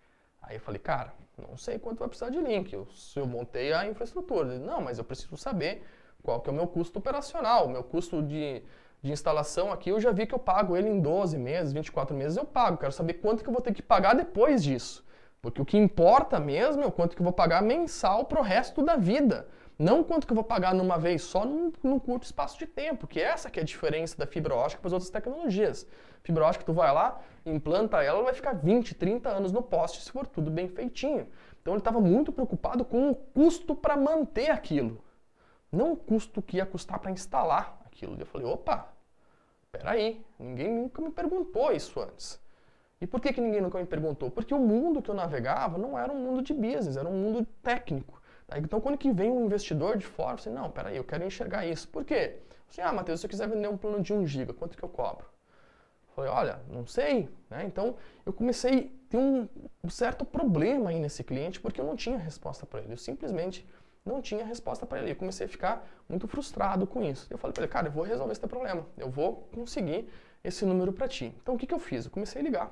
Aí eu falei, cara, não sei quanto vai precisar de link, eu montei a infraestrutura. Ele, não, mas eu preciso saber qual que é o meu custo operacional, o meu custo de instalação aqui, eu já vi que eu pago ele em 12 meses, 24 meses eu pago, quero saber quanto que eu vou ter que pagar depois disso. Porque o que importa mesmo é o quanto que eu vou pagar mensal pro resto da vida. Não quanto que eu vou pagar numa vez só num curto espaço de tempo, que essa que é a diferença da fibra ótica para as outras tecnologias. Fibra ótica, tu vai lá, implanta ela vai ficar 20, 30 anos no poste se for tudo bem feitinho. Então ele estava muito preocupado com o custo para manter aquilo, não o custo que ia custar para instalar aquilo. Eu falei, opa, peraí, ninguém nunca me perguntou isso antes. E por que ninguém nunca me perguntou? Porque o mundo que eu navegava não era um mundo de business, era um mundo técnico. Então, quando que vem um investidor de fora, eu falei, não, peraí, eu quero enxergar isso. Por quê? Eu falei, Matheus, se eu quiser vender um plano de 1 GB, quanto que eu cobro? Eu falei, olha, não sei. Né? Então, eu comecei a ter um certo problema aí nesse cliente, porque eu não tinha resposta para ele. Eu simplesmente não tinha resposta para ele. Eu comecei a ficar muito frustrado com isso. Eu falei para ele, cara, eu vou resolver esse teu problema. Eu vou conseguir esse número para ti. Então, o que eu fiz? Eu comecei a ligar.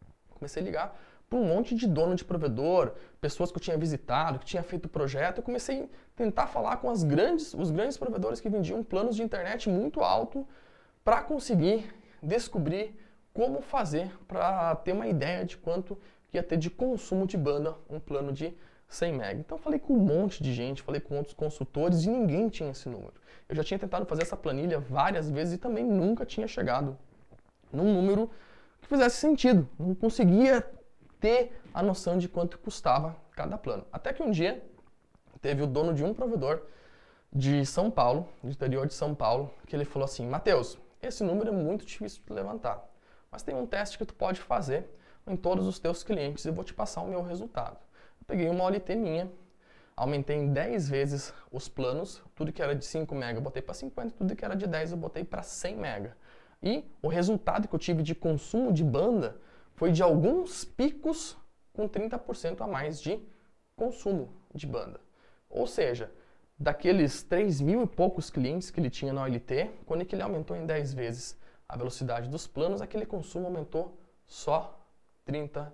Para um monte de dono de provedor, pessoas que eu tinha visitado, que tinha feito projeto. Eu comecei a tentar falar com os grandes provedores que vendiam planos de internet muito alto para conseguir descobrir como fazer para ter uma ideia de quanto ia ter de consumo de banda um plano de 100 MB. Então eu falei com um monte de gente, falei com outros consultores e ninguém tinha esse número. Eu já tinha tentado fazer essa planilha várias vezes e também nunca tinha chegado num número que fizesse sentido. Não conseguia ter a noção de quanto custava cada plano. Até que um dia teve o dono de um provedor de São Paulo, do interior de São Paulo, que ele falou assim, Matheus, esse número é muito difícil de levantar, mas tem um teste que tu pode fazer em todos os teus clientes e eu vou te passar o meu resultado. Eu peguei uma OLT minha, aumentei em 10 vezes os planos, tudo que era de 5 MB eu botei para 50, tudo que era de 10 eu botei para 100 MB. E o resultado que eu tive de consumo de banda foi de alguns picos com 30% a mais de consumo de banda. Ou seja, daqueles 3.000 e poucos clientes que ele tinha na OLT, quando ele aumentou em 10 vezes a velocidade dos planos, aquele consumo aumentou só 30%.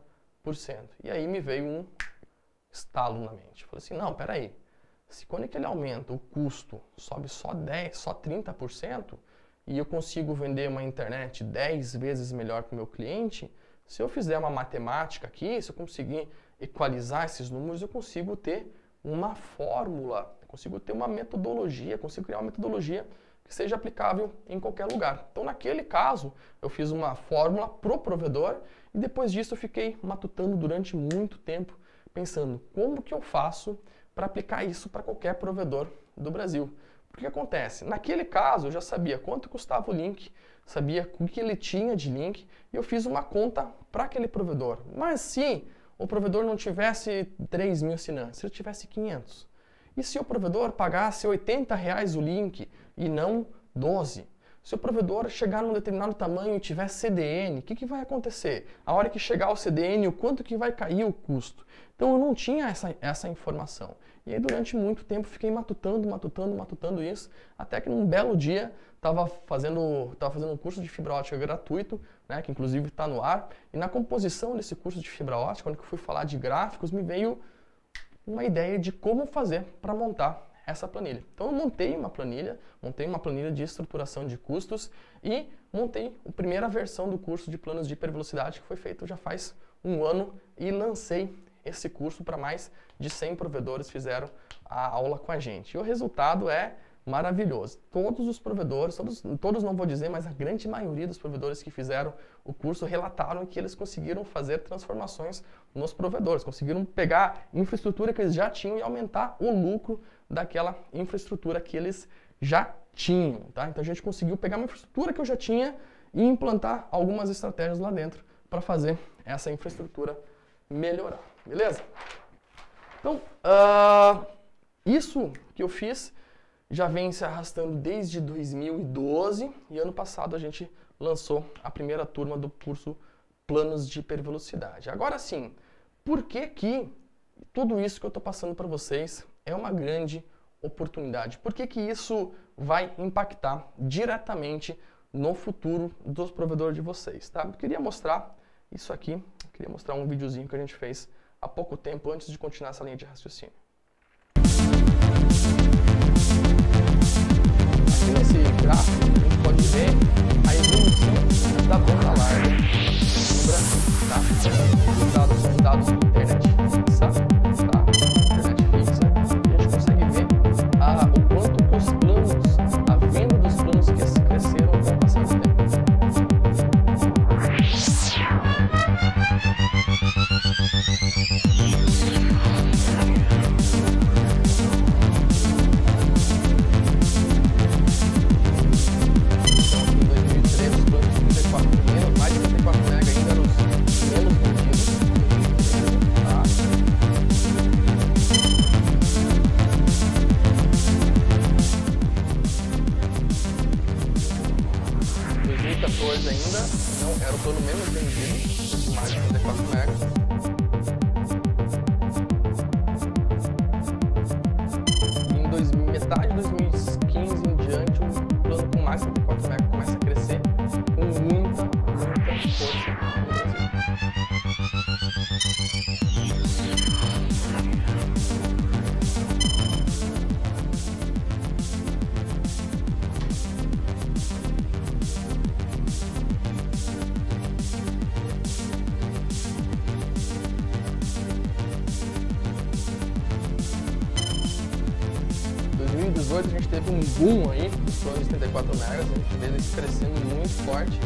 E aí me veio um estalo na mente. Eu falei assim, não, peraí, se quando ele aumenta o custo sobe só 10%, só 30%, e eu consigo vender uma internet 10 vezes melhor para o meu cliente, se eu fizer uma matemática aqui, se eu conseguir equalizar esses números, eu consigo ter uma fórmula, eu consigo ter uma metodologia, consigo criar uma metodologia que seja aplicável em qualquer lugar. Então, naquele caso, eu fiz uma fórmula pro provedor e depois disso eu fiquei matutando durante muito tempo, pensando como que eu faço para aplicar isso para qualquer provedor do Brasil. O que acontece? Naquele caso, eu já sabia quanto custava o link, sabia o que ele tinha de link e eu fiz uma conta para aquele provedor. Mas se o provedor não tivesse 3.000 assinantes, se ele tivesse 500, e se o provedor pagasse R$80 o link e não 12? Se o provedor chegar num determinado tamanho e tiver CDN, o que vai acontecer? A hora que chegar o CDN, o quanto que vai cair o custo? Então eu não tinha essa informação. E aí durante muito tempo fiquei matutando isso, até que num belo dia estava fazendo um curso de fibra ótica gratuito, né, que inclusive está no ar, e na composição desse curso de fibra ótica, quando eu fui falar de gráficos, me veio uma ideia de como fazer para montar essa planilha. Então eu montei uma planilha de estruturação de custos e montei a primeira versão do curso de planos de hipervelocidade que foi feito já faz um ano e lancei esse curso para mais de 100 provedores fizeram a aula com a gente. E o resultado é maravilhoso. Todos os provedores, todos não vou dizer, mas a grande maioria dos provedores que fizeram o curso relataram que eles conseguiram fazer transformações nos provedores, conseguiram pegar infraestrutura que eles já tinham e aumentar o lucro daquela infraestrutura que eles já tinham. Tá? Então a gente conseguiu pegar uma infraestrutura que eu já tinha e implantar algumas estratégias lá dentro para fazer essa infraestrutura melhorar. Beleza? Então, isso que eu fiz já vem se arrastando desde 2012 e ano passado a gente lançou a primeira turma do curso Planos de Hipervelocidade. Agora sim, por que tudo isso que eu estou passando para vocês é uma grande oportunidade? Por que isso vai impactar diretamente no futuro dos provedores de vocês? Tá? Eu queria mostrar isso aqui, queria mostrar um videozinho que a gente fez há pouco tempo antes de continuar essa linha de raciocínio. Aqui nesse gráfico a gente pode ver a evolução da banda larga no Brasil. Tá? Os dados são dados de internet fixa, tá? Internet fixa. A gente consegue ver 2014 ainda não era o plano menos vendido, mais de 54 MB. Metade de 2015 em diante, o plano com mais de 54 MB começa a crescer com muita força no Brasil. Em 2018 a gente teve um boom aí dos planos de 34 MB, a gente vê eles crescendo muito forte.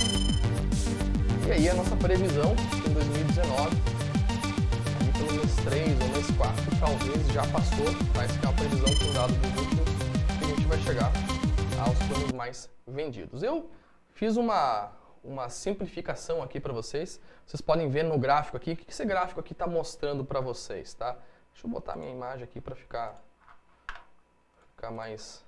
E aí a nossa previsão em 2019, ali pelo mês 3 ou mês 4, talvez já passou, mas que é uma previsão com dados dos últimos, que a gente vai chegar aos planos mais vendidos. Eu fiz uma simplificação aqui para vocês, vocês podem ver no gráfico aqui, o que esse gráfico aqui está mostrando para vocês, tá? Deixa eu botar minha imagem aqui para ficar mais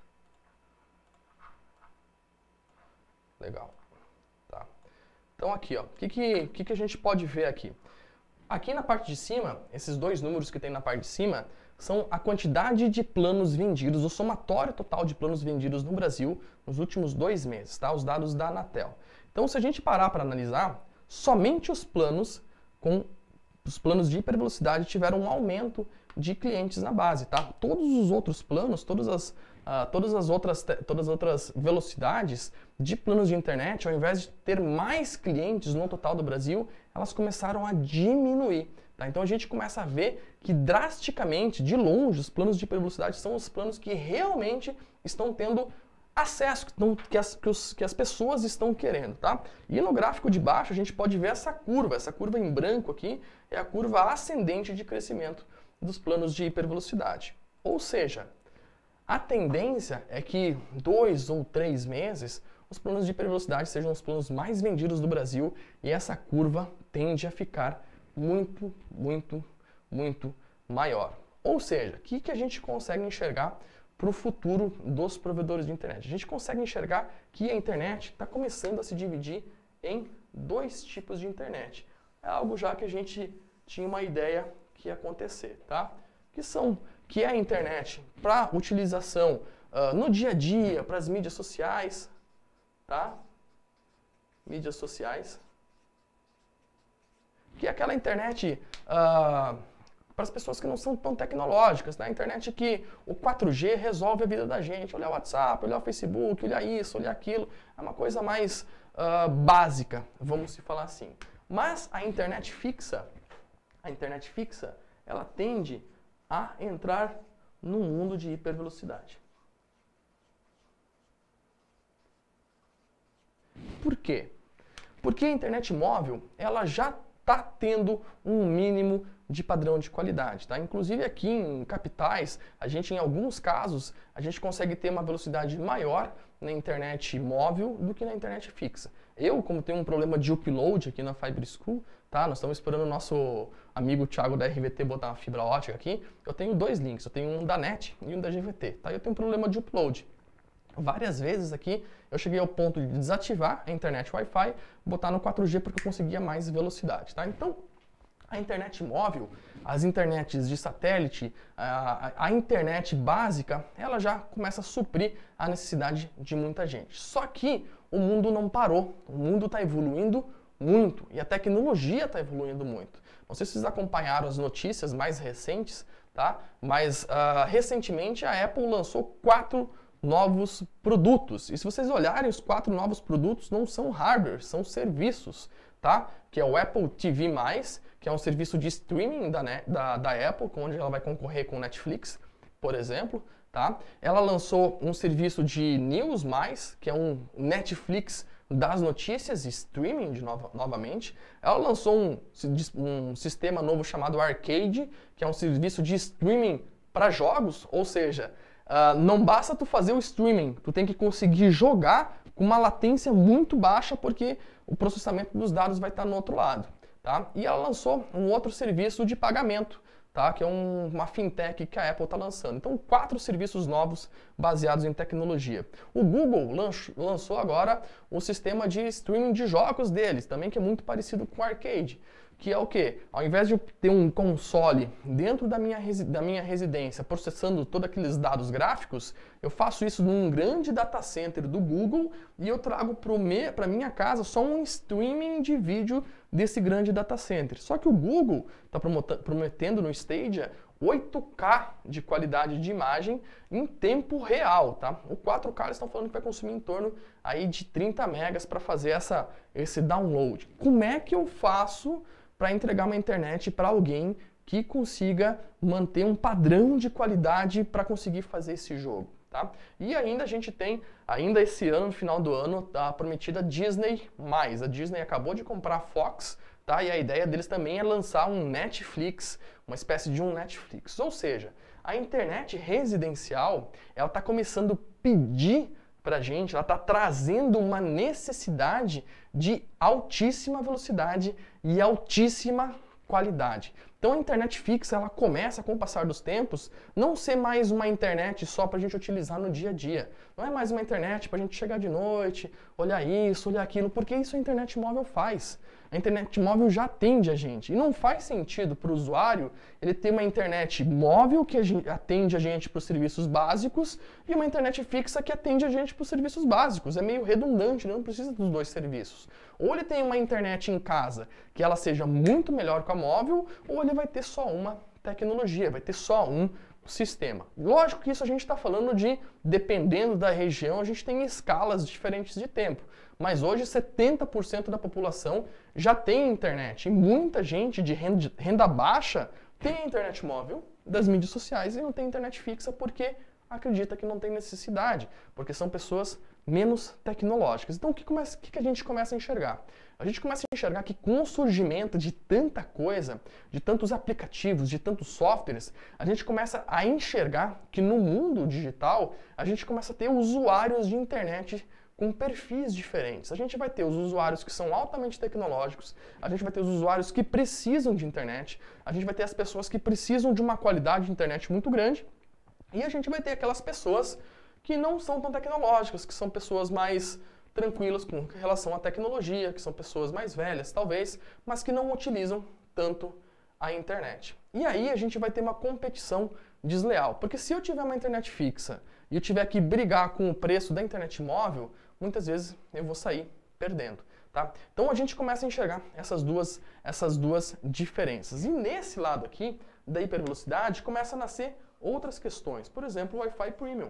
legal, tá? Então aqui, ó, o que a gente pode ver aqui? Aqui na parte de cima, esses dois números que tem na parte de cima são a quantidade de planos vendidos, o somatório total de planos vendidos no Brasil nos últimos 2 meses, tá? Os dados da Anatel. Então, se a gente parar para analisar, somente os planos de hipervelocidade tiveram um aumento de clientes na base, tá? Todos os outros planos, todas as outras velocidades de planos de internet, ao invés de ter mais clientes no total do Brasil, elas começaram a diminuir, tá? Então a gente começa a ver que drasticamente, de longe, os planos de hipervelocidade são os planos que realmente estão tendo acesso, que as pessoas estão querendo, tá? E no gráfico de baixo a gente pode ver essa curva em branco aqui é a curva ascendente de crescimento dos planos de hipervelocidade. Ou seja, a tendência é que 2 ou 3 meses os planos de hipervelocidade sejam os planos mais vendidos do Brasil e essa curva tende a ficar muito, muito, muito maior. Ou seja, o que a gente consegue enxergar para o futuro dos provedores de internet? A gente consegue enxergar que a internet está começando a se dividir em 2 tipos de internet. É algo já que a gente tinha uma ideia que ia acontecer, tá? Que é a internet para utilização no dia a dia, para as mídias sociais, tá? Mídias sociais. Que é aquela internet para as pessoas que não são tão tecnológicas, né? A internet que o 4G resolve a vida da gente, olhar o WhatsApp, olhar o Facebook, olhar isso, olhar aquilo, é uma coisa mais básica, vamos se falar assim. Mas a internet fixa, ela tende a entrar no mundo de hipervelocidade. Por quê? Porque a internet móvel, ela já está tendo um mínimo de padrão de qualidade, tá? Inclusive aqui em capitais, em alguns casos, a gente consegue ter uma velocidade maior na internet móvel do que na internet fixa. Eu, como tenho um problema de upload aqui na Fiber School, tá? Nós estamos esperando o nosso amigo Thiago da RVT botar uma fibra ótica aqui. Eu tenho 2 links, eu tenho um da NET e um da GVT, tá? Eu tenho um problema de upload. Várias vezes aqui eu cheguei ao ponto de desativar a internet Wi-Fi, botar no 4G porque eu conseguia mais velocidade, tá? Então, a internet móvel, as internets de satélite, a internet básica, ela já começa a suprir a necessidade de muita gente. Só que o mundo não parou, o mundo está evoluindo muito e a tecnologia está evoluindo muito. Não sei se vocês acompanharam as notícias mais recentes, tá? Mas recentemente a Apple lançou 4 novos produtos. E se vocês olharem, os 4 novos produtos não são hardware, são serviços, tá? Que é o Apple TV+, que é um serviço de streaming da Apple, onde ela vai concorrer com o Netflix, por exemplo, tá? Ela lançou um serviço de News+, que é um Netflix das notícias, streaming novamente. Ela lançou um sistema novo chamado Arcade, que é um serviço de streaming para jogos, ou seja, não basta tu fazer o streaming, tu tem que conseguir jogar com uma latência muito baixa, porque o processamento dos dados vai estar no outro lado, tá? E ela lançou um outro serviço de pagamento, tá? Que é uma fintech que a Apple está lançando. Então, 4 serviços novos baseados em tecnologia. O Google lançou agora o sistema de streaming de jogos deles, também que é muito parecido com o Arcade. Que é o quê? Ao invés de eu ter um console dentro da minha residência processando todos aqueles dados gráficos, eu faço isso num grande data center do Google e eu trago para minha casa só um streaming de vídeo desse grande data center. Só que o Google está prometendo no Stadia 8K de qualidade de imagem em tempo real, tá? O 4K eles estão falando que vai consumir em torno aí de 30 megas para fazer esse download. Como é que eu faço para entregar uma internet para alguém que consiga manter um padrão de qualidade para conseguir fazer esse jogo, tá? E ainda a gente tem, ainda esse ano, no final do ano, a prometida Disney+. A Disney acabou de comprar a Fox, tá? E a ideia deles também é lançar um Netflix, uma espécie de um Netflix. Ou seja, a internet residencial, ela está começando a pedir para a gente, ela está trazendo uma necessidade de altíssima velocidade e altíssima qualidade. Então a internet fixa, ela começa com o passar dos tempos não ser mais uma internet só para a gente utilizar no dia a dia. Não é mais uma internet para a gente chegar de noite, olhar isso, olhar aquilo, porque isso a internet móvel faz. A internet móvel já atende a gente. E não faz sentido para o usuário ele ter uma internet móvel que atende a gente para os serviços básicos e uma internet fixa que atende a gente para os serviços básicos. É meio redundante, ele não precisa dos dois serviços. Ou ele tem uma internet em casa que ela seja muito melhor que a móvel, ou ele vai ter só uma tecnologia, vai ter só um sistema. Lógico que isso a gente está falando de, dependendo da região, a gente tem escalas diferentes de tempo. Mas hoje 70% da população já tem internet. E muita gente de renda baixa tem internet móvel das mídias sociais e não tem internet fixa porque acredita que não tem necessidade, porque são pessoas menos tecnológicas. Então o que a gente começa a enxergar? A gente começa a enxergar que com o surgimento de tanta coisa, de tantos aplicativos, de tantos softwares, a gente começa a enxergar que no mundo digital a gente começa a ter usuários de internet com perfis diferentes. A gente vai ter os usuários que são altamente tecnológicos, a gente vai ter os usuários que precisam de internet, a gente vai ter as pessoas que precisam de uma qualidade de internet muito grande, e a gente vai ter aquelas pessoas que não são tão tecnológicas, que são pessoas mais tranquilas com relação à tecnologia, que são pessoas mais velhas, talvez, mas que não utilizam tanto a internet. E aí a gente vai ter uma competição desleal, porque se eu tiver uma internet fixa e eu tiver que brigar com o preço da internet móvel, muitas vezes eu vou sair perdendo, tá? Então a gente começa a enxergar essas duas diferenças. E nesse lado aqui, da hipervelocidade, começa a nascer outras questões. Por exemplo, o Wi-Fi Premium.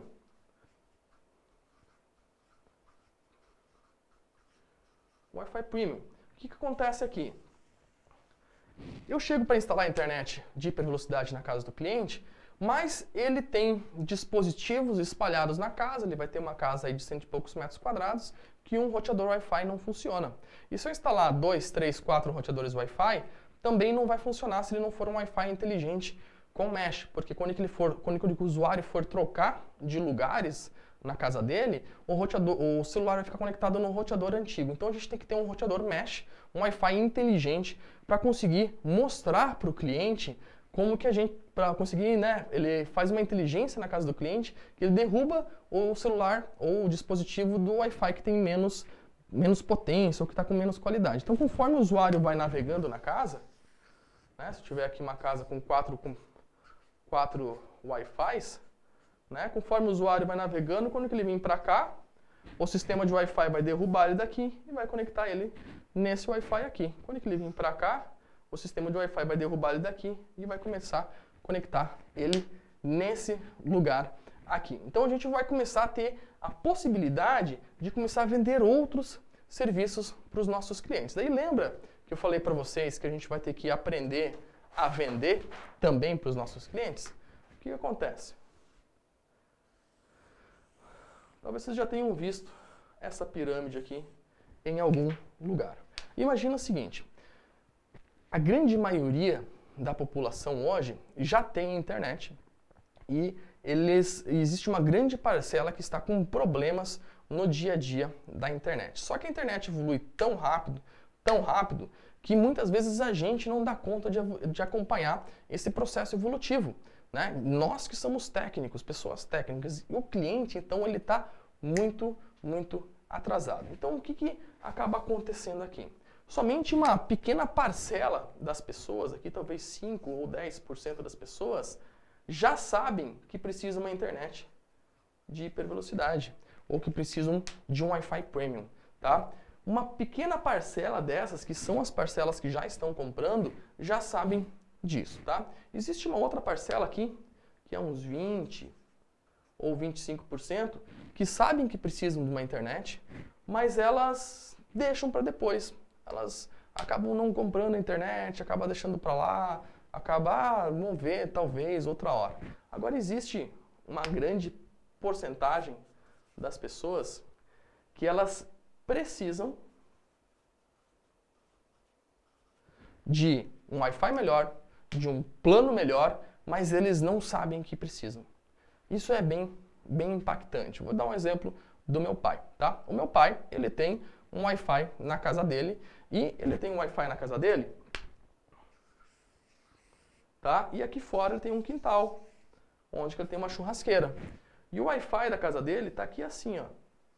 Wi-Fi Premium. O que acontece aqui? Eu chego para instalar a internet de hipervelocidade na casa do cliente, mas ele tem dispositivos espalhados na casa, ele vai ter uma casa aí de 100 e poucos metros quadrados, que um roteador Wi-Fi não funciona. E se eu instalar 2, 3, 4 roteadores Wi-Fi, também não vai funcionar se ele não for um Wi-Fi inteligente com mesh, porque quando o usuário for trocar de lugares na casa dele, o celular vai ficar conectado no roteador antigo. Então a gente tem que ter um roteador mesh, um Wi-Fi inteligente, para conseguir mostrar para o cliente como que para conseguir, né, ele faz uma inteligência na casa do cliente, que ele derruba o celular ou o dispositivo do Wi-Fi que tem menos potência ou que está com menos qualidade. Então, conforme o usuário vai navegando na casa, né, se eu tiver aqui uma casa com quatro Wi-Fis, né, conforme o usuário vai navegando, quando ele vir para cá, o sistema de Wi-Fi vai derrubar ele daqui e vai conectar ele nesse Wi-Fi aqui. Quando ele vir para cá, o sistema de Wi-Fi vai derrubar ele daqui e vai começar a conectar ele nesse lugar aqui. Então a gente vai começar a ter a possibilidade de começar a vender outros serviços para os nossos clientes. Daí lembra que eu falei para vocês que a gente vai ter que aprender a vender também para os nossos clientes? O que acontece? Talvez vocês já tenham visto essa pirâmide aqui em algum lugar. Imagina o seguinte, a grande maioria da população hoje já tem internet e existe uma grande parcela que está com problemas no dia a dia da internet. Só que a internet evolui tão rápido, tão rápido que muitas vezes a gente não dá conta de acompanhar esse processo evolutivo, né? Nós que somos técnicos, pessoas técnicas, e o cliente, então, ele está muito, muito atrasado. Então, o que acaba acontecendo aqui? Somente uma pequena parcela das pessoas, aqui talvez 5 ou 10% das pessoas, já sabem que precisam de uma internet de hipervelocidade ou que precisam de um Wi-Fi Premium, tá? Uma pequena parcela dessas, que são as parcelas que já estão comprando, já sabem disso, tá? Existe uma outra parcela aqui, que é uns 20 ou 25%, que sabem que precisam de uma internet, mas elas deixam para depois. Elas acabam não comprando a internet, acabam deixando para lá, vão ver talvez outra hora. Agora existe uma grande porcentagem das pessoas que elas precisam de um Wi-Fi melhor, de um plano melhor, mas eles não sabem que precisam. Isso é bem impactante. Vou dar um exemplo do meu pai, tá? O meu pai, ele tem um Wi-Fi na casa dele, e ele tem um Wi-Fi na casa dele, tá? E aqui fora ele tem um quintal, onde ele tem uma churrasqueira. E o Wi-Fi da casa dele está aqui assim, ó,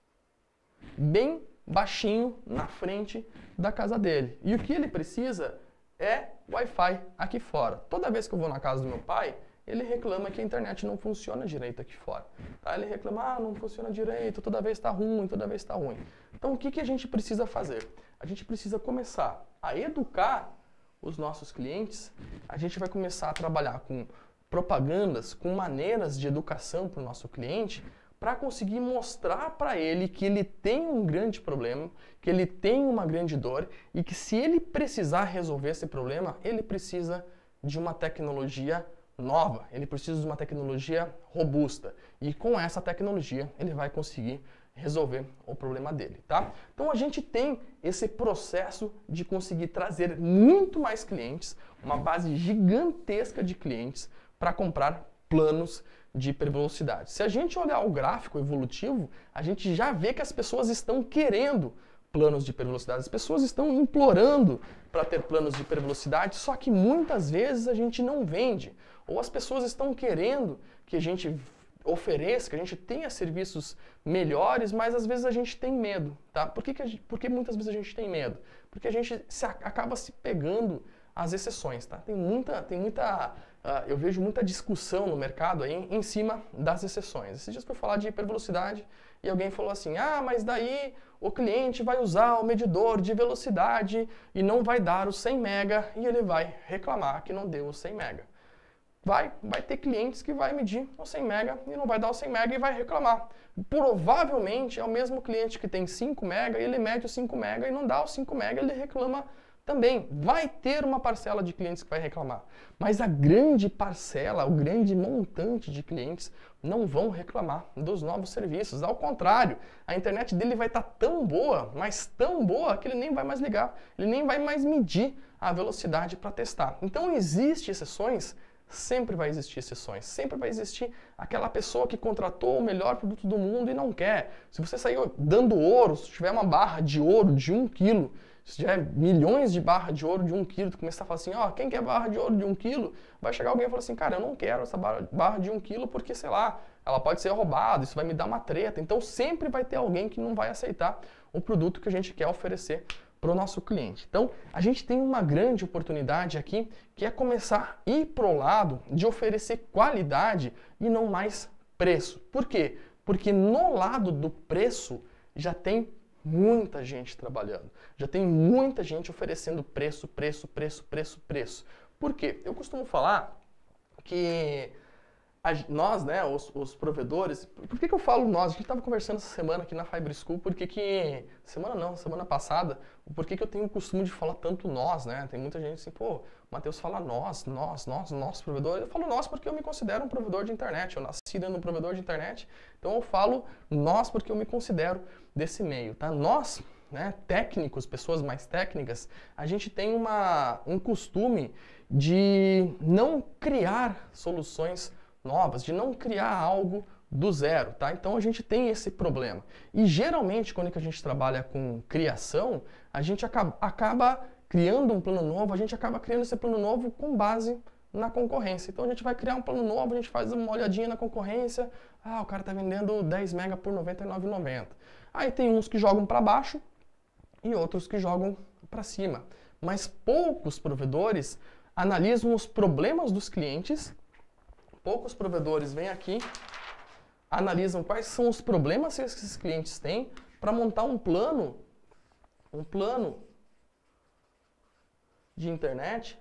bem baixinho na frente da casa dele. E o que ele precisa é Wi-Fi aqui fora. Toda vez que eu vou na casa do meu pai, ele reclama que a internet não funciona direito aqui fora. Tá? Ele reclama, não funciona direito, toda vez está ruim, toda vez está ruim. Então o que a gente precisa fazer? A gente precisa começar a educar os nossos clientes, a gente vai começar a trabalhar com propagandas, com maneiras de educação para o nosso cliente, para conseguir mostrar para ele que ele tem um grande problema, que ele tem uma grande dor e que se ele precisar resolver esse problema, ele precisa de uma tecnologia nova, ele precisa de uma tecnologia robusta e com essa tecnologia ele vai conseguir resolver o problema dele, tá? Então a gente tem esse processo de conseguir trazer muito mais clientes, uma base gigantesca de clientes para comprar planos de hipervelocidade. Se a gente olhar o gráfico evolutivo, a gente já vê que as pessoas estão querendo planos de hipervelocidade, as pessoas estão implorando para ter planos de hipervelocidade, só que muitas vezes a gente não vende, ou as pessoas estão querendo que a gente ofereça, que a gente tenha serviços melhores, mas às vezes a gente tem medo, tá? Por que muitas vezes a gente tem medo? Porque a gente acaba se pegando às exceções, tá? Eu vejo muita discussão no mercado aí em cima das exceções. Esses dias eu fui falar de hipervelocidade e alguém falou assim, mas daí o cliente vai usar o medidor de velocidade e não vai dar os 100 mega e ele vai reclamar que não deu os 100 mega. Vai ter clientes que vai medir os 100 mega e não vai dar os 100 mega e vai reclamar. Provavelmente é o mesmo cliente que tem 5 mega e ele mede os 5 mega e não dá os 5 mega e ele reclama também. Vai ter uma parcela de clientes que vai reclamar, mas a grande parcela, o grande montante de clientes não vão reclamar dos novos serviços. Ao contrário, a internet dele vai estar tão boa, mas tão boa, que ele nem vai mais ligar, ele nem vai mais medir a velocidade para testar. Então existem exceções. Sempre vai existir exceções, sempre vai existir aquela pessoa que contratou o melhor produto do mundo e não quer. Se você sair dando ouro, se tiver uma barra de ouro de 1 quilo, se tiver milhões de barras de ouro de 1 quilo, tu começar a falar assim, quem quer barra de ouro de 1 quilo? Vai chegar alguém e falar assim, cara, eu não quero essa barra de 1 quilo porque, sei lá, ela pode ser roubada, isso vai me dar uma treta. Então sempre vai ter alguém que não vai aceitar o produto que a gente quer oferecer para o nosso cliente. Então, a gente tem uma grande oportunidade aqui, que é começar a ir para o lado de oferecer qualidade e não mais preço. Por quê? Porque no lado do preço já tem muita gente trabalhando, já tem muita gente oferecendo preço. Por quê? Eu costumo falar que nós, né, os provedores, por que eu falo nós? A gente estava conversando essa semana aqui na Fiber School, semana passada, por que eu tenho o costume de falar tanto nós, né? Tem muita gente assim, o Matheus fala nós, provedor. Eu falo nós porque eu me considero um provedor de internet, eu nasci dentro de um provedor de internet, então eu falo nós porque eu me considero desse meio, tá? Nós, né, técnicos, pessoas mais técnicas, a gente tem um costume de não criar soluções novas, de não criar algo do zero, tá? Então a gente tem esse problema. E geralmente, quando a gente trabalha com criação, a gente acaba criando um plano novo, a gente acaba criando esse plano novo com base na concorrência. Então a gente vai criar um plano novo, a gente faz uma olhadinha na concorrência, o cara tá vendendo 10 mega por R$ 99,90. Aí tem uns que jogam para baixo e outros que jogam para cima. Mas poucos provedores analisam os problemas dos clientes, poucos provedores vêm aqui, analisam quais são os problemas que esses clientes têm para montar um plano de internet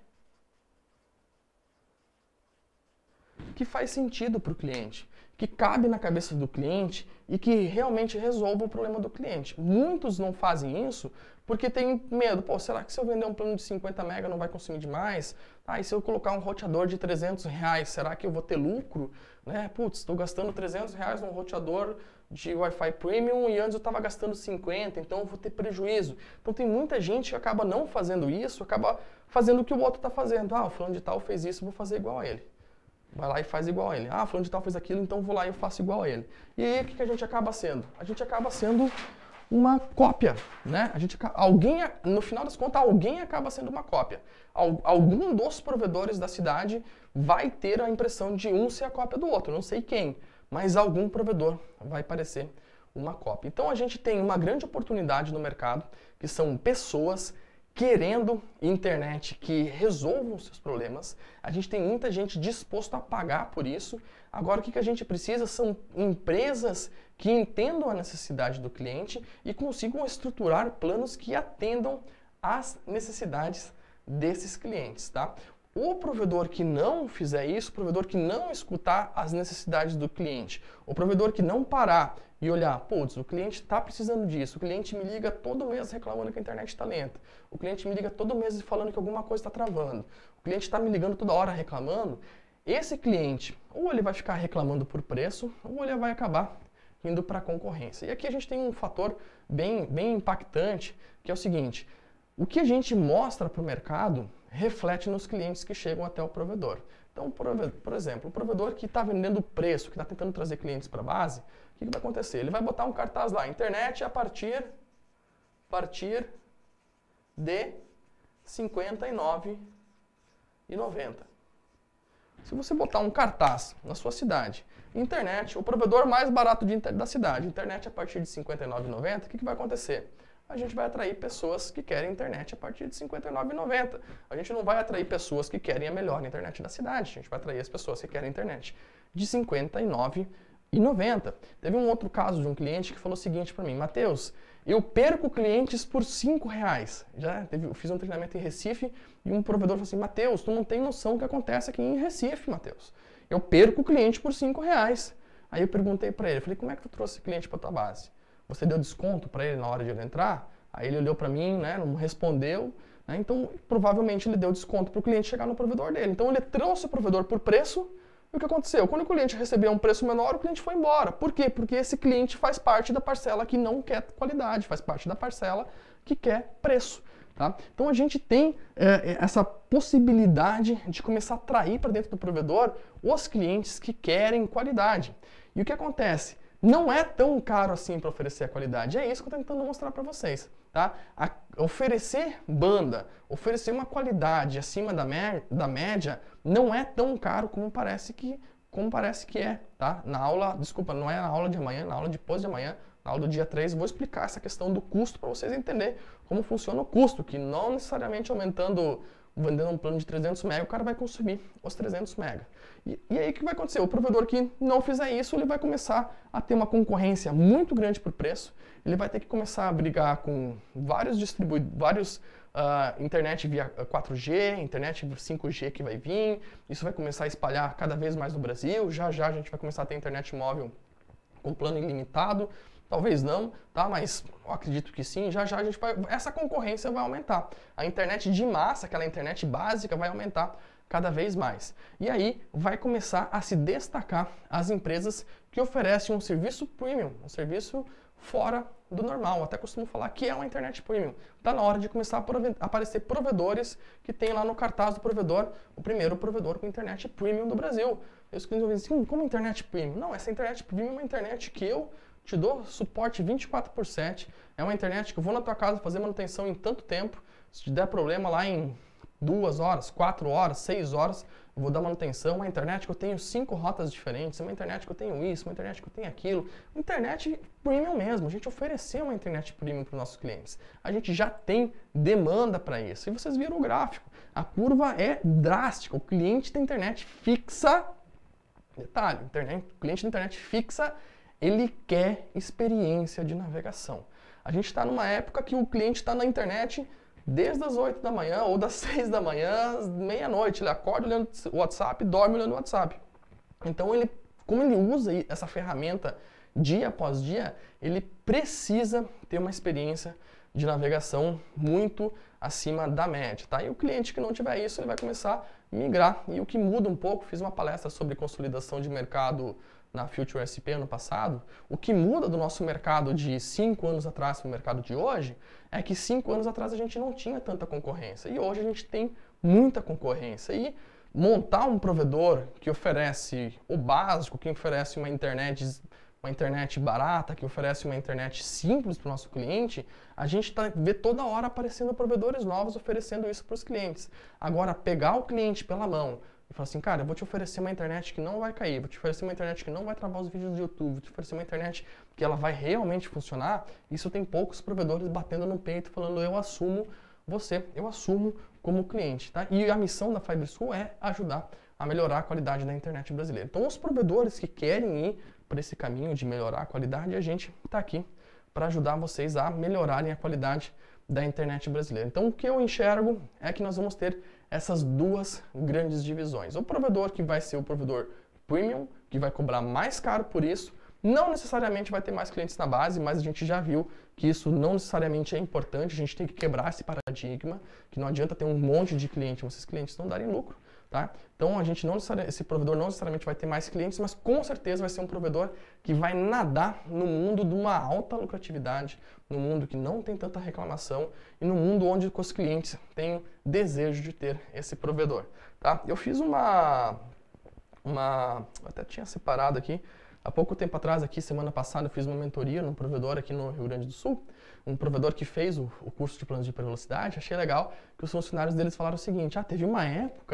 que faz sentido para o cliente, que cabe na cabeça do cliente e que realmente resolva o problema do cliente. Muitos não fazem isso porque tem medo. Pô, será que se eu vender um plano de 50 mega não vai consumir demais? E se eu colocar um roteador de R$300, será que eu vou ter lucro? Né? Putz, estou gastando R$300 num roteador de Wi-Fi Premium e antes eu estava gastando 50, então eu vou ter prejuízo. Então tem muita gente que acaba não fazendo isso, acaba fazendo o que o outro está fazendo. O fulano de tal fez isso, eu vou fazer igual a ele. Vai lá e faz igual a ele. Fulano de tal fez aquilo, então eu vou lá e eu faço igual a ele. E aí o que a gente acaba sendo? A gente acaba sendo uma cópia, né? No final das contas, alguém acaba sendo uma cópia. Algum dos provedores da cidade vai ter a impressão de um ser a cópia do outro, não sei quem, mas algum provedor vai parecer uma cópia. Então a gente tem uma grande oportunidade no mercado, que são pessoas querendo internet que resolvam os seus problemas. A gente tem muita gente disposta a pagar por isso. Agora o que a gente precisa são empresas que entendam a necessidade do cliente e consigam estruturar planos que atendam às necessidades desses clientes, tá? O provedor que não fizer isso, o provedor que não escutar as necessidades do cliente, o provedor que não parar e olhar, putz, o cliente está precisando disso, o cliente me liga todo mês reclamando que a internet está lenta, o cliente me liga todo mês falando que alguma coisa está travando, o cliente está me ligando toda hora reclamando, esse cliente, ou ele vai ficar reclamando por preço, ou ele vai acabar indo para a concorrência. E aqui a gente tem um fator bem impactante, que é o seguinte, o que a gente mostra para o mercado reflete nos clientes que chegam até o provedor. Então, por exemplo, o provedor que está vendendo preço, que está tentando trazer clientes para a base, o que vai acontecer? Ele vai botar um cartaz lá, internet a partir de R$ 59,90. Se você botar um cartaz na sua cidade, internet, o provedor mais barato da cidade, internet a partir de R$ 59,90, o que vai acontecer? A gente vai atrair pessoas que querem internet a partir de R$ 59,90. A gente não vai atrair pessoas que querem a melhor internet da cidade. A gente vai atrair as pessoas que querem internet de R$ 59,90. Teve um outro caso de um cliente que falou o seguinte para mim, Matheus, eu perco clientes por R$ 5,00. Eu fiz um treinamento em Recife e um provedor falou assim, Matheus, tu não tem noção do que acontece aqui em Recife, Matheus. Eu perco o cliente por R$ 5,00. Aí eu perguntei para ele, falei, como é que tu trouxe cliente para tua base? Você deu desconto para ele na hora de ele entrar? Aí ele olhou para mim, né, não respondeu, né, então provavelmente ele deu desconto para o cliente chegar no provedor dele. Então ele trouxe o provedor por preço, e o que aconteceu? Quando o cliente recebeu um preço menor, o cliente foi embora. Por quê? Porque esse cliente faz parte da parcela que não quer qualidade, faz parte da parcela que quer preço. Tá? Então a gente tem essa possibilidade de começar a atrair para dentro do provedor os clientes que querem qualidade. E o que acontece? Não é tão caro assim para oferecer a qualidade. É isso que eu estou tentando mostrar para vocês. Tá? Oferecer banda, oferecer uma qualidade acima da média, não é tão caro como parece que é. Tá? Na aula, desculpa, não é na aula de amanhã, na aula depois de amanhã, na aula do dia 3, eu vou explicar essa questão do custo para vocês entenderem como funciona o custo, que não necessariamente vendendo um plano de 300 MB, o cara vai consumir os 300 MB. E aí o que vai acontecer? O provedor que não fizer isso, ele vai começar a ter uma concorrência muito grande por preço, ele vai ter que começar a brigar com vários internet via 4G, internet 5G que vai vir, isso vai começar a espalhar cada vez mais no Brasil, já a gente vai começar a ter internet móvel com plano ilimitado, talvez não, tá? Mas eu acredito que sim, já essa concorrência vai aumentar. A internet de massa, aquela internet básica, vai aumentar cada vez mais. E aí vai começar a se destacar as empresas que oferecem um serviço premium, um serviço fora do normal. Eu até costumo falar que é uma internet premium. Está na hora de começar a aparecer provedores que tem lá no cartaz do provedor, o primeiro provedor com internet premium do Brasil. E os clientes vão dizer assim, como internet premium? Não, essa internet premium é uma internet que eu te dou suporte 24/7. É uma internet que eu vou na tua casa fazer manutenção em tanto tempo. Se te der problema lá em 2 horas, 4 horas, 6 horas, eu vou dar manutenção. Uma internet que eu tenho 5 rotas diferentes, uma internet que eu tenho isso, uma internet que eu tenho aquilo. Uma internet premium mesmo. A gente ofereceu uma internet premium para os nossos clientes. A gente já tem demanda para isso. E vocês viram o gráfico. A curva é drástica. O cliente tem internet fixa. Detalhe, o cliente de internet fixa, ele quer experiência de navegação. A gente está numa época que o cliente está na internet desde as 8 da manhã ou das 6 da manhã, meia-noite. Ele acorda olhando o WhatsApp, dorme olhando o WhatsApp. Então, como ele usa essa ferramenta dia após dia, ele precisa ter uma experiência de navegação muito acima da média, tá? E o cliente que não tiver isso, ele vai começar a migrar. E o que muda um pouco, fiz uma palestra sobre consolidação de mercado na Future SP ano passado, o que muda do nosso mercado de 5 anos atrás para o mercado de hoje é que 5 anos atrás a gente não tinha tanta concorrência e hoje a gente tem muita concorrência. E montar um provedor que oferece o básico, que oferece uma internet barata, que oferece uma internet simples para o nosso cliente, a gente vê toda hora aparecendo provedores novos oferecendo isso para os clientes. Agora, pegar o cliente pela mão e falar assim, cara, eu vou te oferecer uma internet que não vai cair, vou te oferecer uma internet que não vai travar os vídeos do YouTube, vou te oferecer uma internet que ela vai realmente funcionar, isso tem poucos provedores batendo no peito falando, eu assumo você, eu assumo como cliente, tá? E a missão da FiberSul é ajudar a melhorar a qualidade da internet brasileira. Então, os provedores que querem ir para esse caminho de melhorar a qualidade, a gente está aqui para ajudar vocês a melhorarem a qualidade da internet brasileira. Então, o que eu enxergo é que nós vamos ter essas duas grandes divisões. O provedor que vai ser o provedor premium, que vai cobrar mais caro por isso, não necessariamente vai ter mais clientes na base, mas a gente já viu que isso não necessariamente é importante, a gente tem que quebrar esse paradigma, que não adianta ter um monte de clientes, mas esses clientes não darem lucro. Tá? Então, esse provedor não necessariamente vai ter mais clientes, mas com certeza vai ser um provedor que vai nadar no mundo de uma alta lucratividade, no mundo que não tem tanta reclamação e no mundo onde os clientes têm desejo de ter esse provedor. Tá? Eu fiz até tinha separado aqui, há pouco tempo atrás, semana passada, eu fiz uma mentoria num provedor aqui no Rio Grande do Sul, um provedor que fez o curso de planos de hipervelocidade. Achei legal que os funcionários deles falaram o seguinte, teve uma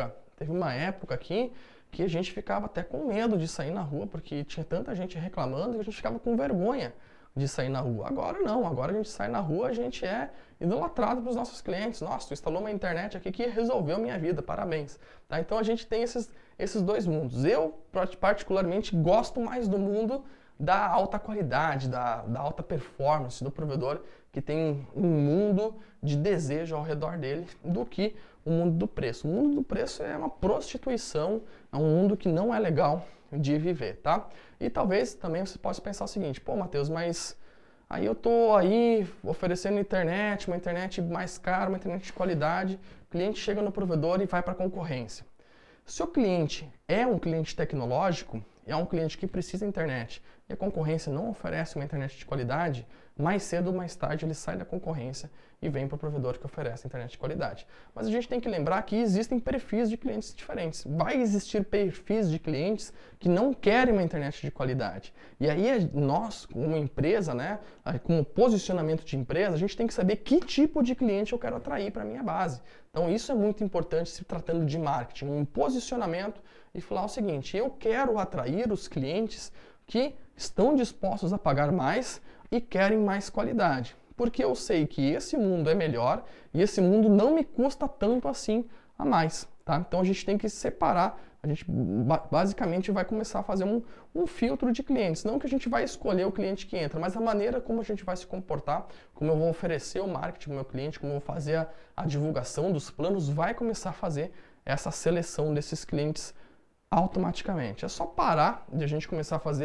época aqui que a gente ficava até com medo de sair na rua, porque tinha tanta gente reclamando que a gente ficava com vergonha de sair na rua. Agora não, agora a gente sai na rua, a gente é idolatrado para os nossos clientes. Nossa, tu instalou uma internet aqui que resolveu a minha vida, parabéns. Tá? Então a gente tem esses dois mundos. Eu, particularmente, gosto mais do mundo da alta qualidade, da alta performance do provedor, que tem um mundo de desejo ao redor dele, do que o mundo do preço. O mundo do preço é uma prostituição, é um mundo que não é legal de viver, tá? E talvez também você possa pensar o seguinte, pô, Matheus, mas aí eu tô aí oferecendo uma internet mais cara, uma internet de qualidade, o cliente chega no provedor e vai para a concorrência. Se o cliente é um cliente tecnológico, é um cliente que precisa de internet e a concorrência não oferece uma internet de qualidade, mais cedo ou mais tarde ele sai da concorrência e vem para o provedor que oferece internet de qualidade. Mas a gente tem que lembrar que existem perfis de clientes diferentes. Vai existir perfis de clientes que não querem uma internet de qualidade. E aí nós, como empresa, né, como posicionamento de empresa, a gente tem que saber que tipo de cliente eu quero atrair para a minha base. Então isso é muito importante se tratando de marketing, um posicionamento e falar o seguinte, eu quero atrair os clientes que estão dispostos a pagar mais e querem mais qualidade. Porque eu sei que esse mundo é melhor e esse mundo não me custa tanto assim a mais. Tá? Então a gente tem que separar, a gente basicamente vai começar a fazer um filtro de clientes. Não que a gente vai escolher o cliente que entra, mas a maneira como a gente vai se comportar, como eu vou oferecer o marketing para o meu cliente, como eu vou fazer a divulgação dos planos, vai começar a fazer essa seleção desses clientes automaticamente. É só parar de a gente começar a fazer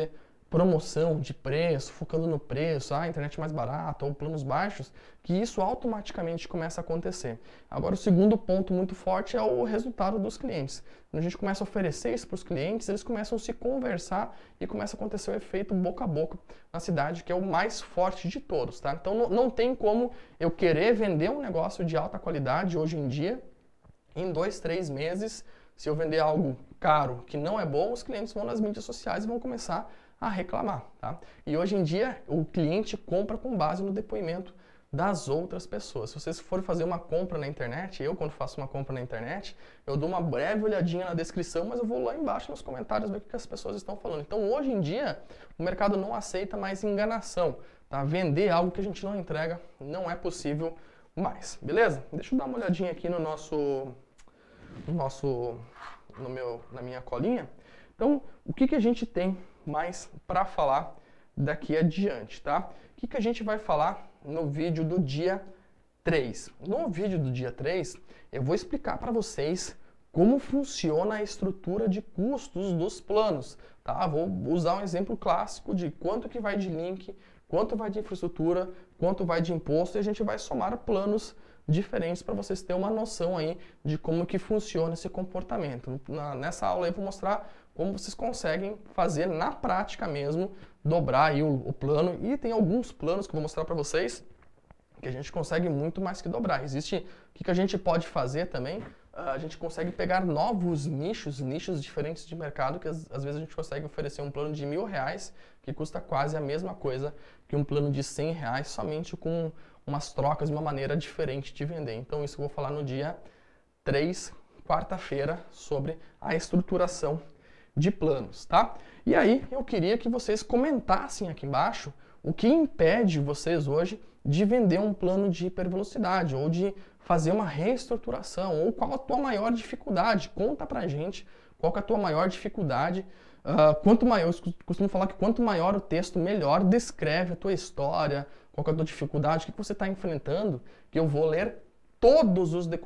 promoção de preço, focando no preço, internet mais barata ou planos baixos, que isso automaticamente começa a acontecer. Agora, o segundo ponto muito forte é o resultado dos clientes. Quando a gente começa a oferecer isso para os clientes, eles começam a se conversar e começa a acontecer o efeito boca a boca na cidade, que é o mais forte de todos, tá? Então, não tem como eu querer vender um negócio de alta qualidade hoje em dia, em 2, 3 meses, se eu vender algo caro que não é bom, os clientes vão nas mídias sociais e vão começar a reclamar, tá? E hoje em dia o cliente compra com base no depoimento das outras pessoas. Se vocês forem fazer uma compra na internet, eu quando faço uma compra na internet, eu dou uma breve olhadinha na descrição, mas eu vou lá embaixo nos comentários ver o que as pessoas estão falando. Então hoje em dia o mercado não aceita mais enganação, tá? Vender algo que a gente não entrega não é possível mais, beleza? Deixa eu dar uma olhadinha aqui na minha colinha. Então, o que a gente tem mais para falar daqui adiante, tá? O que a gente vai falar no vídeo do dia 3? No vídeo do dia 3, eu vou explicar para vocês como funciona a estrutura de custos dos planos, tá? Vou usar um exemplo clássico de quanto que vai de link, quanto vai de infraestrutura, quanto vai de imposto, e a gente vai somar planos diferentes para vocês terem uma noção aí de como que funciona esse comportamento. Nessa aula aí eu vou mostrar como vocês conseguem fazer na prática mesmo, dobrar aí o plano, e tem alguns planos que eu vou mostrar para vocês que a gente consegue muito mais que dobrar. O que a gente pode fazer também? A gente consegue pegar novos nichos diferentes de mercado, que às vezes a gente consegue oferecer um plano de R$1.000 que custa quase a mesma coisa que um plano de R$100, somente com umas trocas, uma maneira diferente de vender. Então isso eu vou falar no dia 3, quarta-feira, sobre a estruturação de planos, tá? E aí eu queria que vocês comentassem aqui embaixo o que impede vocês hoje de vender um plano de hipervelocidade ou de fazer uma reestruturação, ou qual a tua maior dificuldade. Conta pra gente qual que é a tua maior dificuldade. Eu costumo falar que quanto maior o texto, melhor descreve a tua história, qual que é a tua dificuldade, o que você está enfrentando, que eu vou ler todos os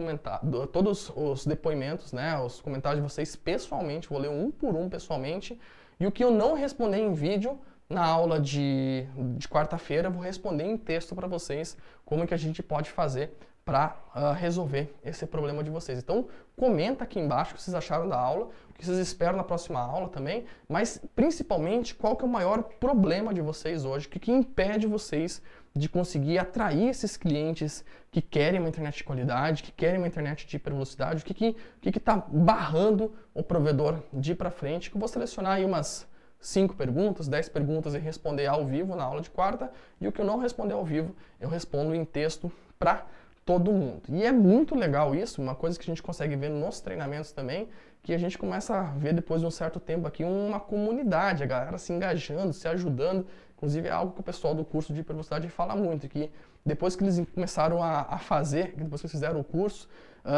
depoimentos, né, os comentários de vocês pessoalmente, vou ler um por um pessoalmente, e o que eu não responder em vídeo, na aula de quarta-feira, eu vou responder em texto para vocês como que a gente pode fazer para resolver esse problema de vocês. Então, comenta aqui embaixo o que vocês acharam da aula, o que vocês esperam na próxima aula também, mas principalmente qual que é o maior problema de vocês hoje, o que impede vocês de conseguir atrair esses clientes que querem uma internet de qualidade, que querem uma internet de hipervelocidade, o que está barrando o provedor de ir para frente, que eu vou selecionar aí umas 5 perguntas, 10 perguntas e responder ao vivo na aula de quarta, e o que eu não responder ao vivo, eu respondo em texto para todo mundo. E é muito legal isso, uma coisa que a gente consegue ver nos treinamentos também, que a gente começa a ver depois de um certo tempo aqui uma comunidade, a galera se engajando, se ajudando. Inclusive é algo que o pessoal do curso de hipervelocidade fala muito, que depois que eles começaram a fazer, depois que eles fizeram o curso,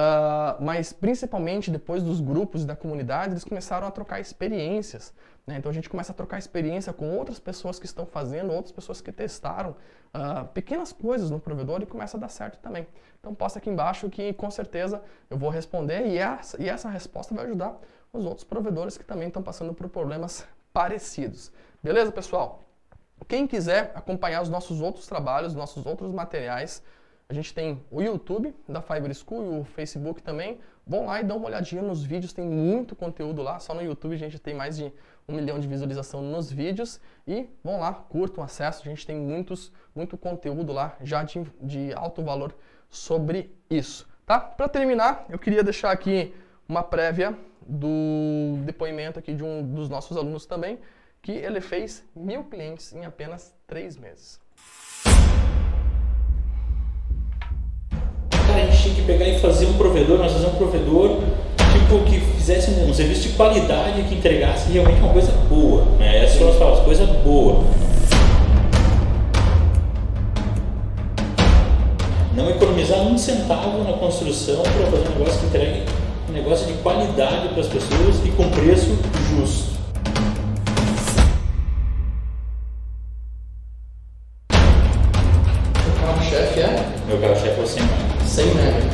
mas principalmente depois dos grupos da comunidade, eles começaram a trocar experiências, né? Então a gente começa a trocar experiência com outras pessoas que estão fazendo, outras pessoas que testaram pequenas coisas no provedor e começa a dar certo também. Então posta aqui embaixo que com certeza eu vou responder, e essa resposta vai ajudar os outros provedores que também estão passando por problemas parecidos. Beleza, pessoal? Quem quiser acompanhar os nossos outros trabalhos, nossos outros materiais, a gente tem o YouTube da Fiber School e o Facebook também. Vão lá e dão uma olhadinha nos vídeos, tem muito conteúdo lá. Só no YouTube a gente tem mais de 1 milhão de visualização nos vídeos. E vão lá, curtam, acesso, a gente tem muito conteúdo lá já de alto valor sobre isso. Tá? Para terminar, eu queria deixar aqui uma prévia do depoimento aqui de um dos nossos alunos também, que ele fez 1.000 clientes em apenas 3 meses. Cara, a gente tinha que pegar e fazer um provedor, nós fazemos um provedor tipo que fizesse um serviço de qualidade, que entregasse realmente uma coisa boa, né? Essas são as palavras, coisa boa. Não economizar um centavo na construção para fazer um negócio que entregue um negócio de qualidade para as pessoas e com preço justo. Carro-chefe é? Meu carro-chefe é o 100 MB. 100 MB.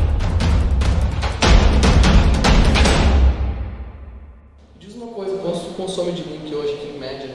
Diz uma coisa, consome de link hoje aqui em média?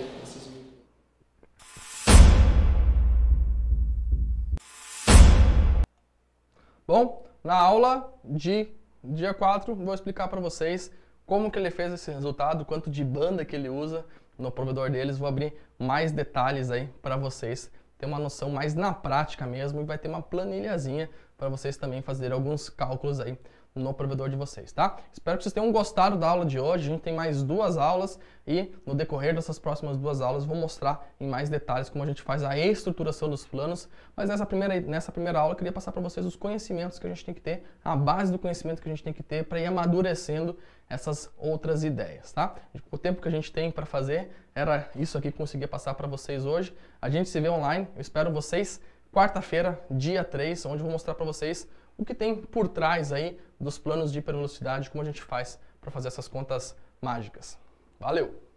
Bom, na aula de dia 4, vou explicar para vocês como que ele fez esse resultado, quanto de banda que ele usa no provedor deles. Vou abrir mais detalhes aí para vocês ter uma noção mais na prática mesmo, e vai ter uma planilhazinha para vocês também fazerem alguns cálculos aí no provedor de vocês, tá? Espero que vocês tenham gostado da aula de hoje. A gente tem mais 2 aulas e no decorrer dessas próximas 2 aulas vou mostrar em mais detalhes como a gente faz a estruturação dos planos, mas nessa primeira aula eu queria passar para vocês os conhecimentos que a gente tem que ter, a base do conhecimento que a gente tem que ter para ir amadurecendo essas outras ideias, tá? O tempo que a gente tem para fazer era isso aqui que eu conseguia passar para vocês hoje. A gente se vê online, eu espero vocês quarta-feira, dia 3, onde eu vou mostrar para vocês o que tem por trás aí dos planos de hipervelocidade, como a gente faz para fazer essas contas mágicas. Valeu!